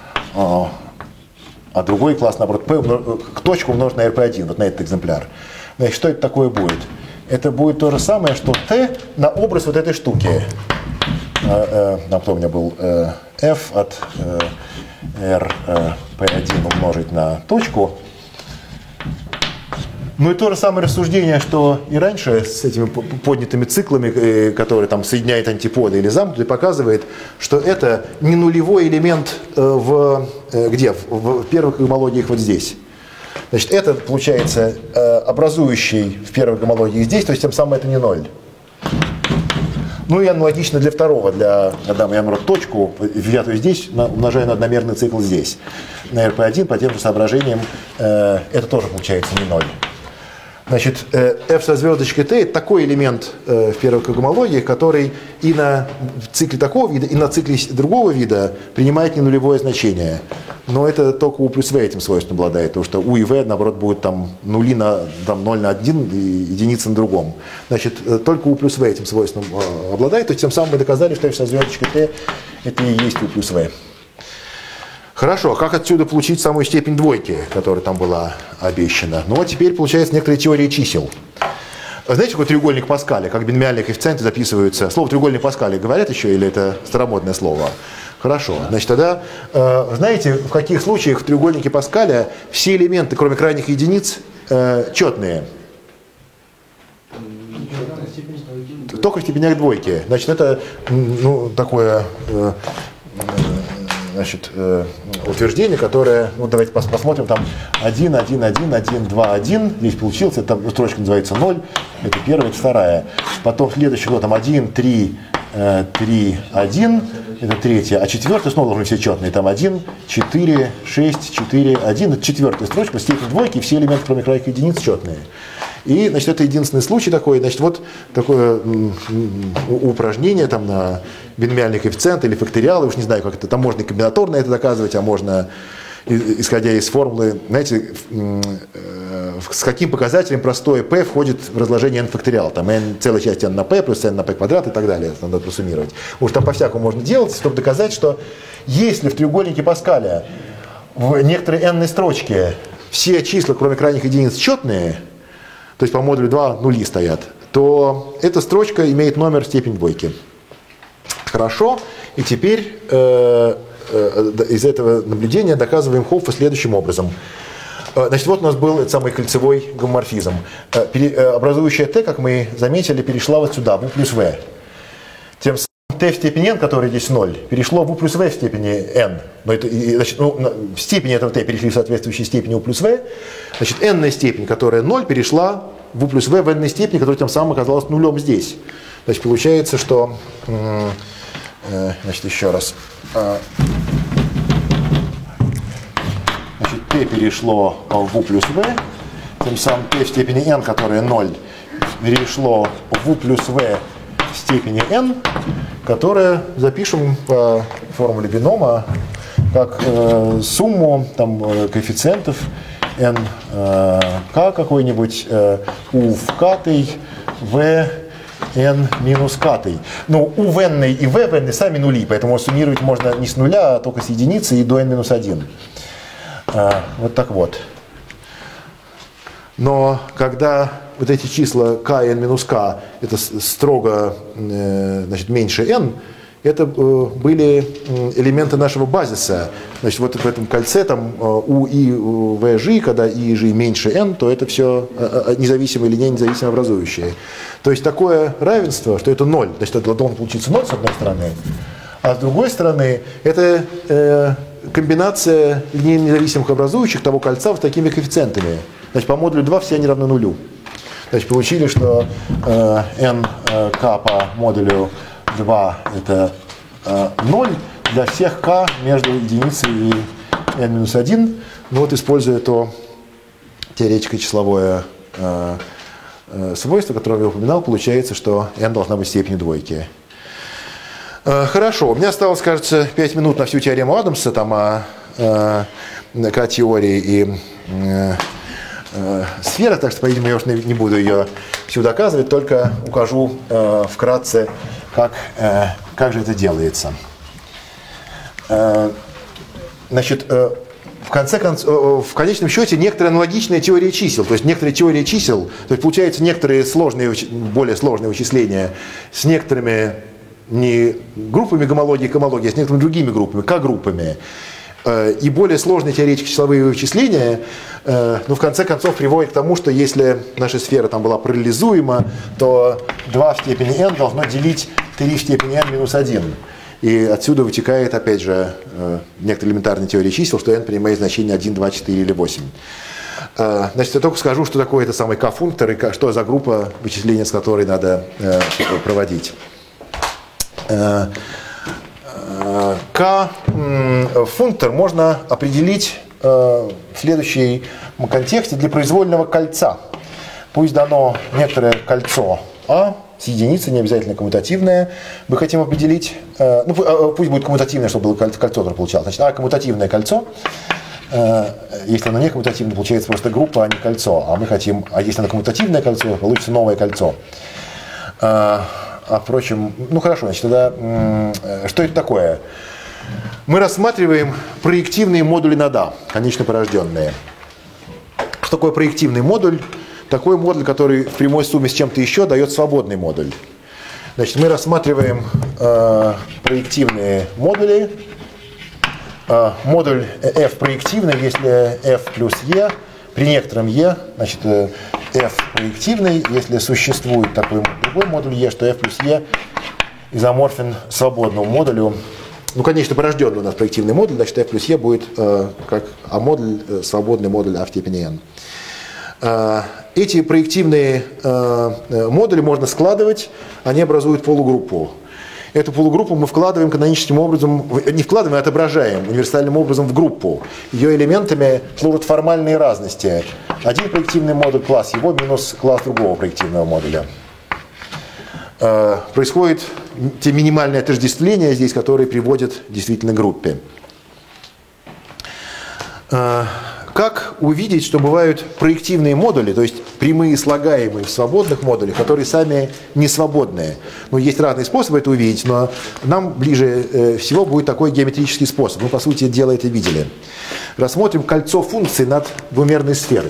А другой класс, наоборот, P, к точку умножить на эр пэ один, вот на этот экземпляр. Значит, что это такое будет? Это будет то же самое, что T на образ вот этой штуки. Там кто у меня был? F от эр пэ один умножить на точку. Ну и то же самое рассуждение, что и раньше с этими поднятыми циклами, которые там соединяют антиподы или замкнутые, показывает, что это не нулевой элемент в, где? В первых гомологиях вот здесь. Значит, это получается образующий в первой гомологии здесь, то есть тем самым это не ноль. Ну и аналогично для второго, для, когда я наоборот точку, взятую здесь, умножаю на одномерный цикл здесь. На эр пэ один по тем же соображениям это тоже получается не ноль. Значит, f со звездочкой t – это такой элемент э, в первой гомологии, который и на цикле такого вида, и на цикле другого вида принимает ненулевое значение. Но это только u плюс v этим свойством обладает, потому что u и v, наоборот, будут там нули на там, ноль на один и единицы на другом. Значит, только u плюс v этим свойством э, обладает, то есть тем самым мы доказали, что f со звездочкой t – это и есть u плюс v. Хорошо, а как отсюда получить самую степень двойки, которая там была обещана? Ну вот теперь получается некоторая теория чисел. Знаете, какой треугольник Паскаля, как биномиальные коэффициенты записываются? Слово треугольник Паскаля говорят еще или это старомодное слово? Хорошо, значит тогда, э, знаете, в каких случаях в треугольнике Паскаля все элементы, кроме крайних единиц, э, четные? Только в степенях двойки. Значит, это ну, такое... Э, Значит, э, утверждение, которое, ну давайте посмотрим, там один, один, один, один, два, один, здесь получилось, это строчка называется ноль, это первая, это вторая. Потом следующий год там один, три, три, один, это третья, а четвертая снова должны все четные, там один, четыре, шесть, четыре, один, это четвертая строчка, степень двойки, все элементы, кроме крайних единиц, четные. И, значит, это единственный случай такой, значит, вот такое упражнение там на биномиальный коэффициент или факториалы, уж не знаю, как это, там можно и комбинаторно это доказывать, а можно, исходя из формулы, знаете, с каким показателем простое p входит в разложение n факториал, там n целая часть n на p плюс n на p квадрат и так далее, это надо просуммировать. Уж там по-всякому можно делать, чтобы доказать, что если в треугольнике Паскаля в некоторой n-ной строчке все числа, кроме крайних единиц, четные, то есть по модулю два нули стоят, то эта строчка имеет номер степень двойки. Хорошо, и теперь э, э, из этого наблюдения доказываем Хоффа следующим образом. Э, значит, вот у нас был этот самый кольцевой гомоморфизм. Э, пере, э, образующая t, как мы заметили, перешла вот сюда, в u плюс v. Тем самым t в степени n, который здесь ноль, перешло в u плюс v в степени n. Но это, значит, ну, в степени этого t перешли в соответствующей степени u плюс v. Значит, n-ная степень, которая ноль, перешла в u плюс v в n-ной степени, которая тем самым оказалась нулем здесь. Значит, получается, что... Э, э, значит, еще раз. Э, значит, t перешло в u плюс v, тем самым t в степени n, которая ноль, перешло в u плюс v в степени n, которая запишем по формуле бинома как э, сумму там, коэффициентов n э, k какой-нибудь, э, u в k-й, v n минус k-й. Ну, u в n и v в n сами нули, поэтому суммировать можно не с нуля, а только с единицы и до n минус один. Э, вот так вот. Но когда вот эти числа k и n минус k, это строго э, значит, меньше n, это э, были элементы нашего базиса. Значит, вот в этом кольце там u и v ж, когда i и ж меньше n, то это все э, независимые или не независимо образующие. То есть такое равенство, что это ноль, значит, это должен получиться ноль с одной стороны, а с другой стороны это э, комбинация линейно независимых образующих того кольца с такими коэффициентами. Значит, по модулю два все они равны нулю. Значит, получили, что э, n э, k по модулю два это э, ноль для всех k между единицей и n минус один. Ну вот, используя то теоретическое числовое э, э, свойство, которое я упоминал, получается, что n должна быть степенью двойки. Э, хорошо, у меня осталось, кажется, пять минут на всю теорему Адамса, там о э, k-теории и э, сфера, так что, по-видимому, я уж не буду ее всю доказывать, только укажу э, вкратце, как, э, как же это делается. Э, значит, э, в, конце концов, э, в конечном счете некоторая аналогичная теория чисел, то есть некоторая теория чисел, то есть получается некоторые сложные, более сложные вычисления с некоторыми не группами гомологии и комологии, а с некоторыми другими группами, к-группами. И более сложные теоретические числовые вычисления, ну, в конце концов, приводят к тому, что если наша сфера там была параллелизуема, то два в степени n должно делить три в степени n минус один. И отсюда вытекает, опять же, некоторая элементарная теория чисел, что n принимает значение один, два, четыре или восемь. Значит, я только скажу, что такое это самый k-функтор и что за группа вычисления, с которой надо проводить. K-функтор можно определить в следующем контексте для произвольного кольца. Пусть дано некоторое кольцо А с единицей, не обязательно коммутативное. Мы хотим определить, ну пусть будет коммутативное, чтобы было кольцо, которое получалось. Значит, А коммутативное кольцо. Если оно не коммутативное, получается просто группа, а не кольцо. А мы хотим, а если оно коммутативное кольцо, получится новое кольцо. А впрочем, ну хорошо, значит, тогда что это такое? Мы рассматриваем проективные модули над А, конечно порожденные. Что такое проективный модуль? Такой модуль, который в прямой сумме с чем-то еще дает свободный модуль. Значит, мы рассматриваем э, проективные модули. Э, модуль f проективный, если f плюс e, при некотором e, значит, э, f проективный, если существует такой другой модуль e, что f плюс e изоморфен свободному модулю. Ну, конечно, порожденный у нас проективный модуль, значит, f плюс e будет э, как а модуль, э, свободный модуль а в степени n. Э, эти проективные э, модули можно складывать, они образуют полугруппу. Эту полугруппу мы вкладываем каноническим образом, не вкладываем, а отображаем универсальным образом в группу. Ее элементами служат формальные разности. Один проективный модуль класс его минус класс другого проективного модуля. Э, происходит те минимальные отождествления здесь, которые приводят действительно к группе. Э, как увидеть, что бывают проективные модули, то есть прямые слагаемые в свободных модулях, которые сами не свободные? Ну, есть разные способы это увидеть, но нам ближе э, всего будет такой геометрический способ. Мы, по сути дела, это видели. Рассмотрим кольцо функций над двумерной сферой.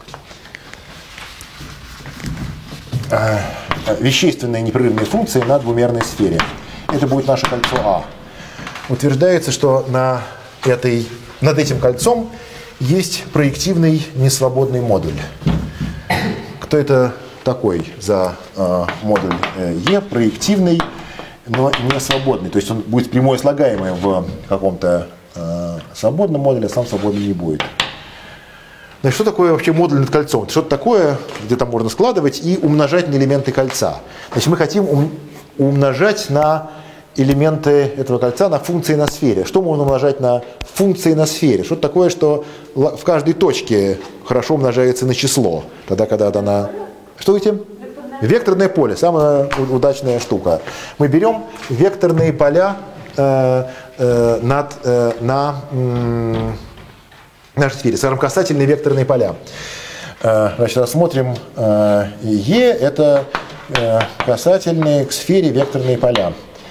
Э, вещественные непрерывные функции на двумерной сфере. Это будет наше кольцо А. Утверждается, что на этой, над этим кольцом есть проективный несвободный модуль. Кто это такой за э, модуль Е? Проективный, но не свободный. То есть он будет прямое слагаемое в каком-то э, свободном модуле, а сам свободный не будет. Значит, что такое вообще модуль над кольцом? Это что-то такое, где там можно складывать и умножать на элементы кольца. Значит, мы хотим ум, умножать на элементы этого кольца на функции на сфере. Что можно умножать на функции на сфере? Что-то такое, что в каждой точке хорошо умножается на число. Тогда, когда она... Что говорите? Векторное поле. Самая удачная штука. Мы берем векторные поля э, э, над, э, на э, нашей сфере. Скажем, касательные векторные поля. Э, значит, рассмотрим э, Е. Это э, касательные к сфере векторные поля.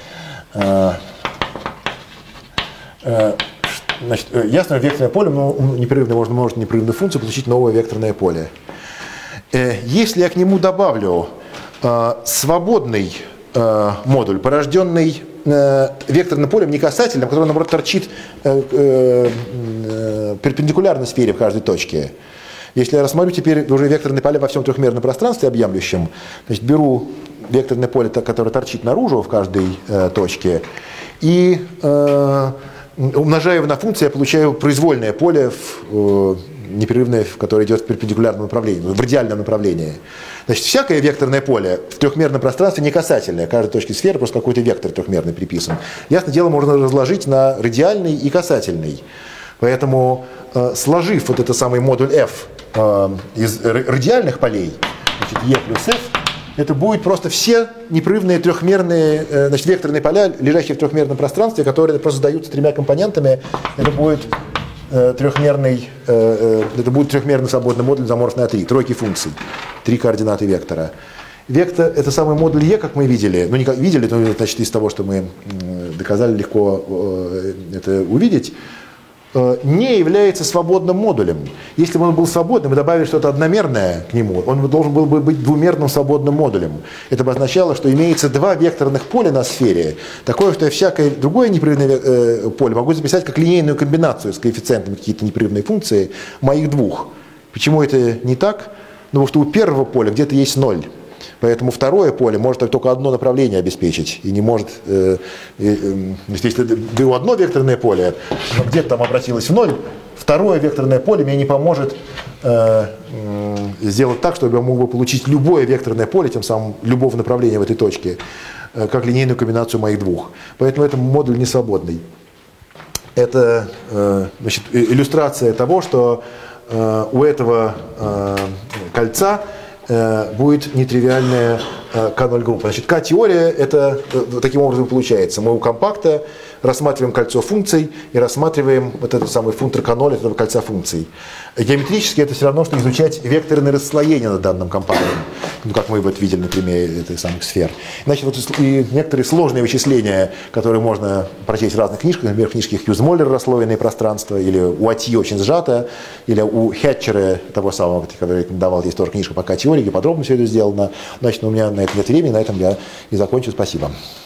Значит, ясно, векторное поле, но непрерывно можно множить непрерывную функцию, получить новое векторное поле. Если я к нему добавлю свободный модуль, порожденный векторным полем не касательным, который, наоборот, торчит перпендикулярно сфере в каждой точке. Если я рассмотрю теперь уже векторные поля во всем трехмерном пространстве объемлющем, значит, беру векторное поле, которое торчит наружу в каждой э, точке, и э, умножаю его на функцию, я получаю произвольное поле в, э, непрерывное, которое идет в перпендикулярном направлении, в радиальном направлении. Значит, всякое векторное поле в трехмерном пространстве не касательное. Каждой точке сферы просто какой-то вектор трехмерный приписан. Ясно дело, можно разложить на радиальный и касательный. Поэтому, э, сложив вот этот самый модуль f э, из радиальных полей, значит, e плюс f, это будет просто все непрерывные трехмерные, э, значит, векторные поля, лежащие в трехмерном пространстве, которые просто задаются тремя компонентами. Это будет э, трехмерный, э, э, это будет трехмерный свободный модуль изоморф на три, тройки функций, три координаты вектора. Вектор — это самый модуль e, как мы видели, ну не как видели, но значит из того, что мы доказали, легко э, это увидеть. не является свободным модулем. Если бы он был свободным и добавили что-то одномерное к нему, он должен был бы быть двумерным свободным модулем. Это бы означало, что имеется два векторных поля на сфере, такое, что я всякое другое непрерывное поле могу записать как линейную комбинацию с коэффициентами какие-то непрерывные функции моих двух. Почему это не так? Ну, потому что у первого поля где-то есть ноль. Поэтому второе поле может только одно направление обеспечить и не может, э, э, э, если беру одно векторное поле, но где-то там обратилось в ноль, второе векторное поле мне не поможет э, э, сделать так, чтобы я мог бы получить любое векторное поле, тем самым любого направления в этой точке, э, как линейную комбинацию моих двух. Поэтому это модуль не свободный. Это э, значит, иллюстрация того, что э, у этого э, кольца будет нетривиальная ка ноль группа. Значит, К-теория это таким образом получается. Мы у компакта рассматриваем кольцо функций и рассматриваем вот этот самый функтор ка ноль этого кольца функций. Геометрически это все равно, что изучать векторные расслоения на данном компакте. Ну, как мы вот видели на примере этих самых сфер. Значит, вот и некоторые сложные вычисления, которые можно прочесть в разных книжках, например, в книжке Хьюз-Моллер «Расслоенные пространства», или у Атьи очень сжато, или у Хетчера, того самого, который рекомендовал, здесь тоже книжка по К-теории, где подробно все это сделано. Значит, у меня на это нет времени, на этом я и закончу. Спасибо.